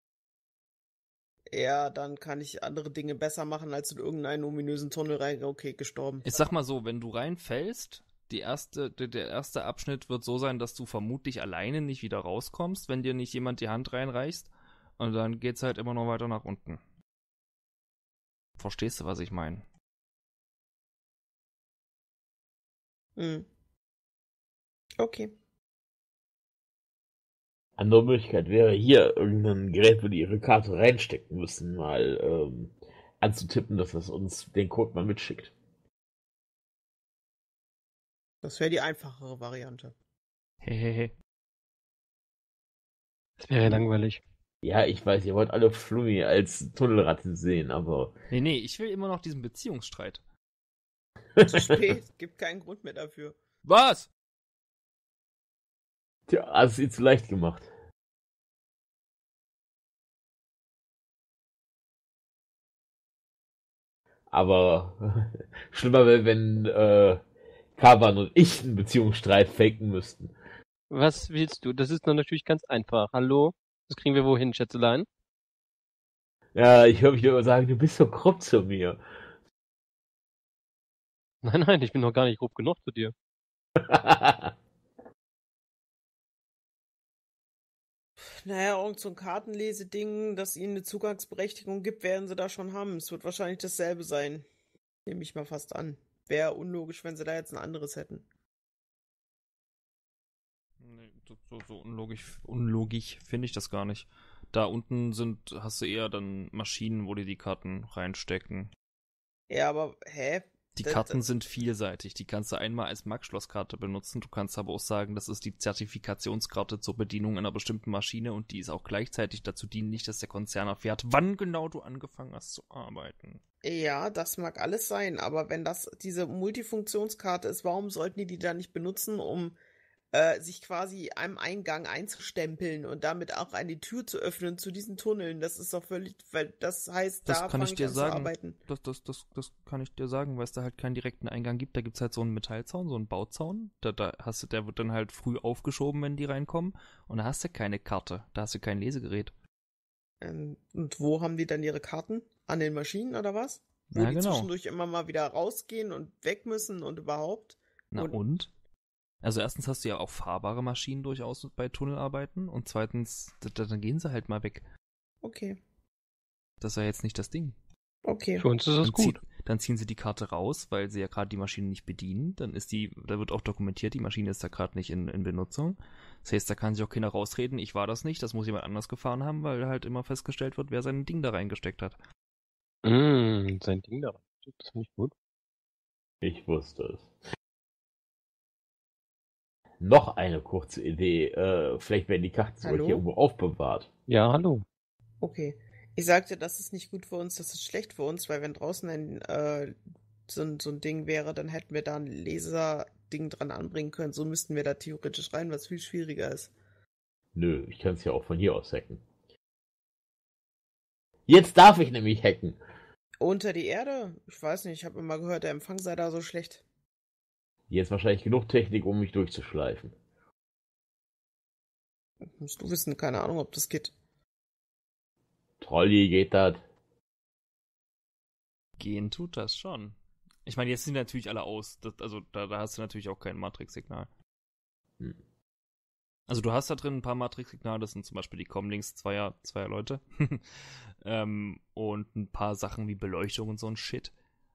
Ja, dann kann ich andere Dinge besser machen, als in irgendeinen ominösen Tunnel rein. Okay, gestorben. Ich sag mal so, wenn du reinfällst, die erste, der, der erste Abschnitt wird so sein, dass du vermutlich alleine nicht wieder rauskommst, wenn dir nicht jemand die Hand reinreicht. Und dann geht's halt immer noch weiter nach unten. Verstehst du, was ich meine? Hm. Okay. Andere Möglichkeit wäre hier irgendein Gerät, wo die ihre Karte reinstecken müssen, mal ähm, anzutippen, dass das uns den Code mal mitschickt. Das wäre die einfachere Variante. Hehehe. Das wäre ja langweilig. Ja, ich weiß, ihr wollt alle Flummi als Tunnelratte sehen, aber Nee, nee, ich will immer noch diesen Beziehungsstreit. Zu spät, gibt keinen Grund mehr dafür. Was? tja, hast es ihr zu leicht gemacht. Aber schlimmer wäre, wenn äh, Kavan und ich einen Beziehungsstreit faken müssten. Was willst du? Das ist dann natürlich ganz einfach. Hallo? Das kriegen wir wohin, Schätzelein? Ja, ich höre mich nur immer sagen, du bist so grob zu mir. Nein, nein, ich bin noch gar nicht grob genug zu dir. Naja, irgend so ein Kartenleseding, das ihnen eine Zugangsberechtigung gibt, werden sie da schon haben. Es wird wahrscheinlich dasselbe sein. Nehme ich mal fast an. Wäre unlogisch, wenn sie da jetzt ein anderes hätten. Nee, so, so, so unlogisch, unlogisch finde ich das gar nicht. Da unten sind, hast du eher dann Maschinen, wo die die Karten reinstecken. Ja, aber, hä? Die Da- Karten da- sind vielseitig. Die kannst du einmal als Max-Schloss-Karte benutzen. Du kannst aber auch sagen, das ist die Zertifikationskarte zur Bedienung einer bestimmten Maschine und die ist auch gleichzeitig dazu dienlich, dass der Konzern erfährt, wann genau du angefangen hast zu arbeiten. Ja, das mag alles sein, aber wenn das diese Multifunktionskarte ist, warum sollten die die dann nicht benutzen, um äh, sich quasi einem Eingang einzustempeln und damit auch eine Tür zu öffnen zu diesen Tunneln? Das ist doch völlig, weil das heißt, Das da kann fange ich ich dir an zu sagen. arbeiten. Das, das, das, das kann ich dir sagen, weil es da halt keinen direkten Eingang gibt. Da gibt's halt so einen Metallzaun, so einen Bauzaun. Da, da hast du, der wird dann halt früh aufgeschoben, wenn die reinkommen. Und da hast du keine Karte. Da hast du kein Lesegerät. Ähm, und wo haben die dann ihre Karten? An den Maschinen oder was? Wo Ja, die genau. zwischendurch immer mal wieder rausgehen und weg müssen und überhaupt? Na Und- und? Also erstens hast du ja auch fahrbare Maschinen durchaus bei Tunnelarbeiten. Und zweitens, da, da, dann gehen sie halt mal weg. Okay, Das ist ja jetzt nicht das Ding. okay. Für uns ist das Dann, gut. zieh, dann ziehen sie die Karte raus, weil sie ja gerade die Maschine nicht bedienen. Dann ist die, da wird auch dokumentiert, die Maschine ist da gerade nicht in, in Benutzung. Das heißt, da kann sich auch keiner rausreden, ich war das nicht, das muss jemand anders gefahren haben, weil halt immer festgestellt wird, wer sein Ding da reingesteckt hat. Mm, sein Ding da. Das finde ich gut. Ich wusste es. Noch eine kurze Idee. Äh, vielleicht werden die Karten sogar Hallo? hier irgendwo aufbewahrt. Ja, hallo. Okay. Ich sagte, das ist nicht gut für uns, das ist schlecht für uns, weil wenn draußen ein, äh, so, ein- so ein Ding wäre, dann hätten wir da ein Laserding dran anbringen können. So müssten wir da theoretisch rein, was viel schwieriger ist. Nö, ich kann es ja auch von hier aus hacken. Jetzt darf ich nämlich hacken. Unter die Erde? Ich weiß nicht, ich habe immer gehört, der Empfang sei da so schlecht. Jetzt wahrscheinlich genug Technik, um mich durchzuschleifen. Musst du wissen, keine Ahnung, ob das geht. Trolli geht das. Gehen tut das schon. Ich meine, jetzt sind die natürlich alle aus. Das, also da, da hast du natürlich auch kein Matrix-Signal. Hm. Also du hast da drin ein paar Matrix-Signale, das sind zum Beispiel die Comlinks zweier, zweier Leute. ähm, und ein paar Sachen wie Beleuchtung und so ein Shit.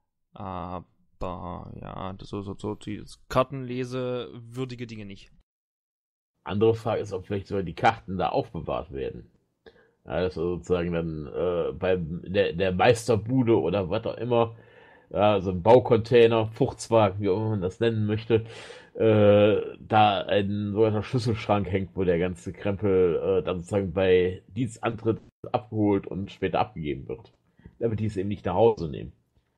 Aber ja, das, so, so, so die Kartenlese würdige Dinge nicht. Andere Frage ist, ob vielleicht sogar die Karten da aufbewahrt werden. Ja, das ist sozusagen dann äh, bei der, der Meisterbude oder was auch immer, ja, so ein Baucontainer, Fuchswagen, wie auch immer man das nennen möchte, äh, da ein sogenannter Schlüsselschrank hängt, wo der ganze Krempel äh, dann sozusagen bei Dienstantritt abgeholt und später abgegeben wird. Damit die es eben nicht nach Hause nehmen.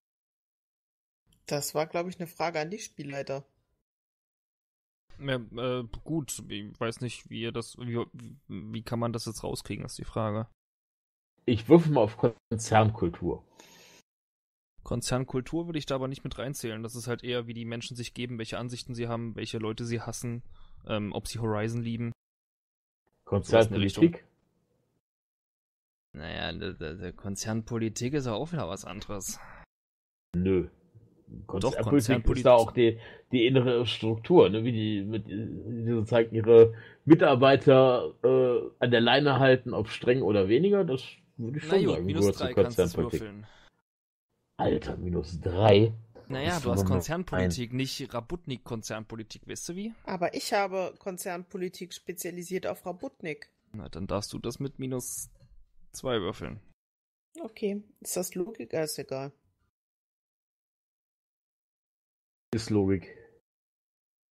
Das war, glaube ich, eine Frage an die Spielleiter. Ja, äh, gut, ich weiß nicht, wie ihr das, wie, wie kann man das jetzt rauskriegen, ist die Frage. Ich würfel mal auf Konzernkultur. Konzernkultur würde ich da aber nicht mit reinzählen. Das ist halt eher, wie die Menschen sich geben, welche Ansichten sie haben, welche Leute sie hassen, ähm, ob sie Horizon lieben. Konzernpolitik? Naja, der, der, der Konzernpolitik ist ja auch wieder was anderes. Nö. Doch, Konzernpolitik Konzernpolitik. ist da auch die, die innere Struktur, ne? Wie die, mit, wie die sozusagen ihre Mitarbeiter äh, an der Leine halten, ob streng oder weniger, das würde ich Na schon gut, sagen. minus gehört zur drei kannst du es Konzernpolitik. würfeln. Alter, minus drei. Naja, ist du hast nur Konzernpolitik, nicht Rabutnik-Konzernpolitik, weißt du wie? Aber ich habe Konzernpolitik spezialisiert auf Rabotnik. Na, dann darfst du das mit minus zwei würfeln. Okay, ist das Logik? Ja, ist egal. Ist Logik.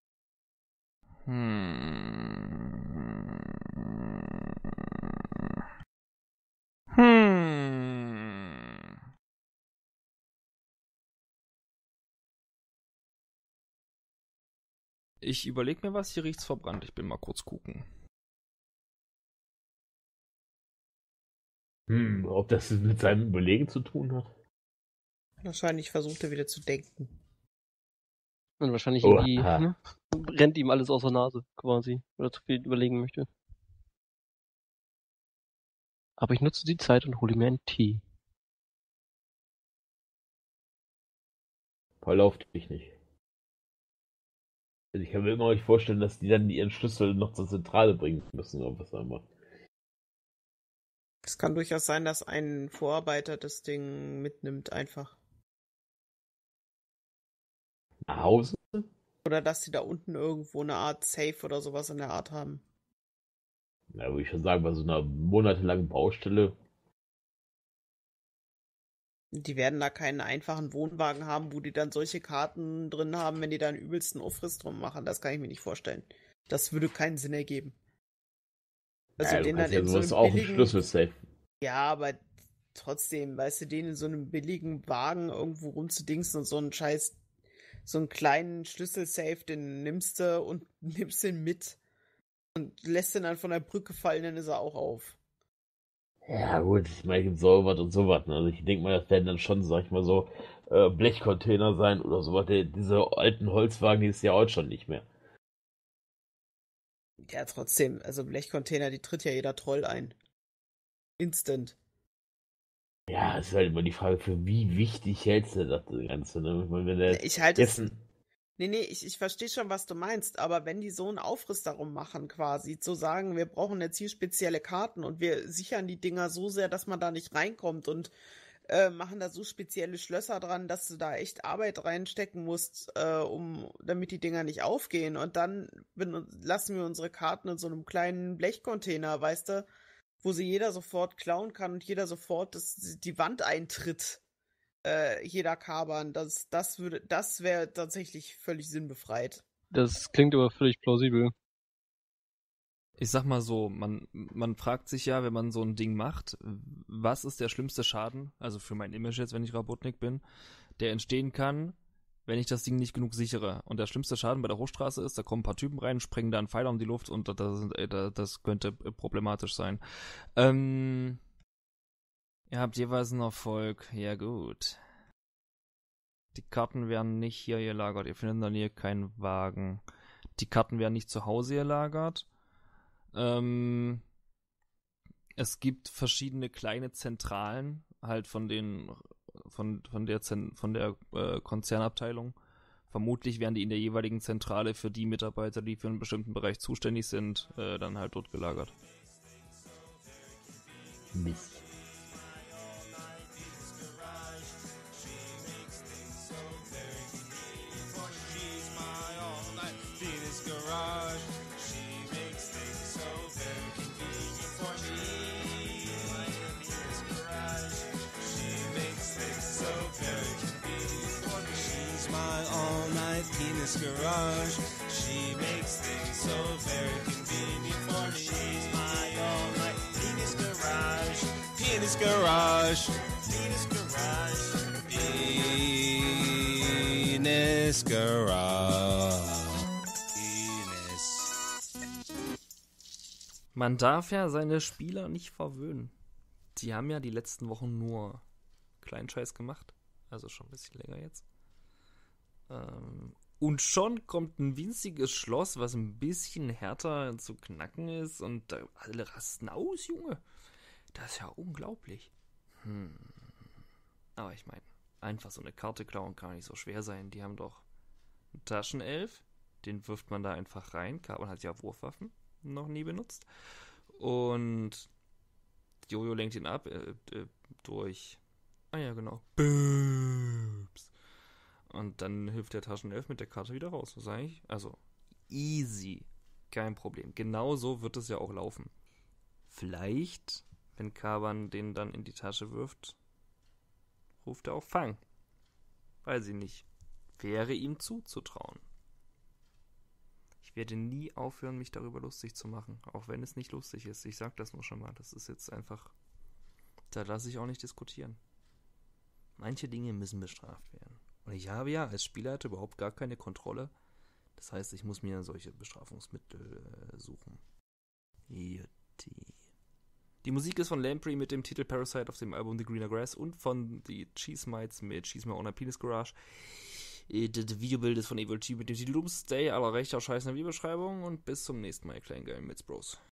Hm. Hm. Ich überleg mir was, hier riecht's verbrannt. Ich bin mal kurz gucken. Hm, ob das mit seinem Überlegen zu tun hat? Wahrscheinlich versucht er wieder zu denken. Und wahrscheinlich Oha. irgendwie ne, rennt ihm alles aus der Nase quasi, weil er zu viel überlegen möchte. Aber ich nutze die Zeit und hole mir einen Tee. Verlauft dich nicht. Also ich kann mir immer nicht vorstellen, dass die dann ihren Schlüssel noch zur Zentrale bringen müssen oder was auch immer. Es kann durchaus sein, dass ein Vorarbeiter das Ding mitnimmt einfach. Nach Hause? Oder dass sie da unten irgendwo eine Art Safe oder sowas in der Art haben. Ja, würde ich schon sagen, bei so einer monatelangen Baustelle. Die werden da keinen einfachen Wohnwagen haben, wo die dann solche Karten drin haben, wenn die da einen übelsten Aufriss drum machen. Das kann ich mir nicht vorstellen. Das würde keinen Sinn ergeben. Also Ja, du den dann kannst ja in so sowas einem auch einen billigen... Schlüssel-Safe. Ja, aber trotzdem, weißt du, den in so einem billigen Wagen irgendwo rumzudingsen und so einen scheiß, so einen kleinen Schlüsselsafe, den nimmst du und nimmst den mit und lässt den dann von der Brücke fallen, dann ist er auch auf. Ja gut, ich meine, gibt sowas und sowas. Ne? Also ich denke mal, das werden dann schon, sag ich mal so, äh, Blechcontainer sein oder sowas. Die, diese alten Holzwagen, die ist ja heute schon nicht mehr. Ja, trotzdem, also Blechcontainer, die tritt ja jeder Troll ein. Instant. Ja, es ist halt immer die Frage, für wie wichtig hältst du das Ganze, ne? Ich meine, wenn der Ich halte jetzt es. Nee, nee, ich, ich verstehe schon, was du meinst, aber wenn die so einen Aufriss darum machen, quasi, zu sagen, wir brauchen jetzt hier spezielle Karten und wir sichern die Dinger so sehr, dass man da nicht reinkommt und äh, machen da so spezielle Schlösser dran, dass du da echt Arbeit reinstecken musst, äh, um, damit die Dinger nicht aufgehen. Und dann ben- lassen wir unsere Karten in so einem kleinen Blechcontainer, weißt du, wo sie jeder sofort klauen kann und jeder sofort das, die Wand eintritt. Äh, jeder Kaban, das, das würde, das wäre tatsächlich völlig sinnbefreit. Das klingt aber völlig plausibel. Ich sag mal so, man, man fragt sich ja, wenn man so ein Ding macht, was ist der schlimmste Schaden, also für mein Image jetzt, wenn ich Rabotnik bin, der entstehen kann, wenn ich das Ding nicht genug sichere. Und der schlimmste Schaden bei der Hochstraße ist, da kommen ein paar Typen rein, sprengen da einen Pfeiler um die Luft und das, das, das könnte problematisch sein. Ähm, ihr habt jeweils einen Erfolg. Ja gut. Die Karten werden nicht hier gelagert. Ihr findet in der Nähe keinen Wagen. Die Karten werden nicht zu Hause gelagert. Ähm, es gibt verschiedene kleine Zentralen, halt von den, von, von der, Zen, von der äh, Konzernabteilung. Vermutlich werden die in der jeweiligen Zentrale für die Mitarbeiter, die für einen bestimmten Bereich zuständig sind, äh, dann halt dort gelagert. Mist. Penis garage. She makes things so very convenient for me. She's my all-night penis garage. Penis garage. Penis garage. Penis garage. Penis. Man darf ja seine Spieler nicht verwöhnen. Sie haben ja die letzten Wochen nur Kleinscheiß gemacht. Also schon ein bisschen länger jetzt. Ähm, und schon kommt ein winziges Schloss, was ein bisschen härter zu knacken ist und da alle rasten aus, Junge. Das ist ja unglaublich. Hm. Aber ich meine, einfach so eine Karte klauen kann nicht so schwer sein. Die haben doch einen Taschenelf, den wirft man da einfach rein. Carbon hat ja Wurfwaffen, noch nie benutzt. Und Jojo lenkt ihn ab äh, äh, durch... Ah ja, genau. Boops. Und dann hilft der Taschenelf mit der Karte wieder raus. Was sag ich? Also, easy. Kein Problem. Genau so wird es ja auch laufen. Vielleicht, wenn Kaban den dann in die Tasche wirft, ruft er auch Fang. Weiß ich nicht. Wäre ihm zuzutrauen. Ich Ich werde nie aufhören, mich darüber lustig zu machen, auch wenn es nicht lustig ist. Ich sag das nur schon mal. Das ist jetzt einfach, da lasse ich auch nicht diskutieren. Manche Dinge müssen bestraft werden. Und ich habe ja als Spielleiter überhaupt gar keine Kontrolle. Das heißt, ich muss mir solche Bestrafungsmittel äh, suchen. Jutti. Die Musik ist von Lamprey mit dem Titel Parasite auf dem Album The Greener Grass und von The Cheese Mites mit Cheese My Own Penis Garage. Das Videobild ist von Evil G mit dem Titel Doomsday. Aller rechter Scheiß in der Videobeschreibung und bis zum nächsten Mal, kleinen geilen Mitz Bros.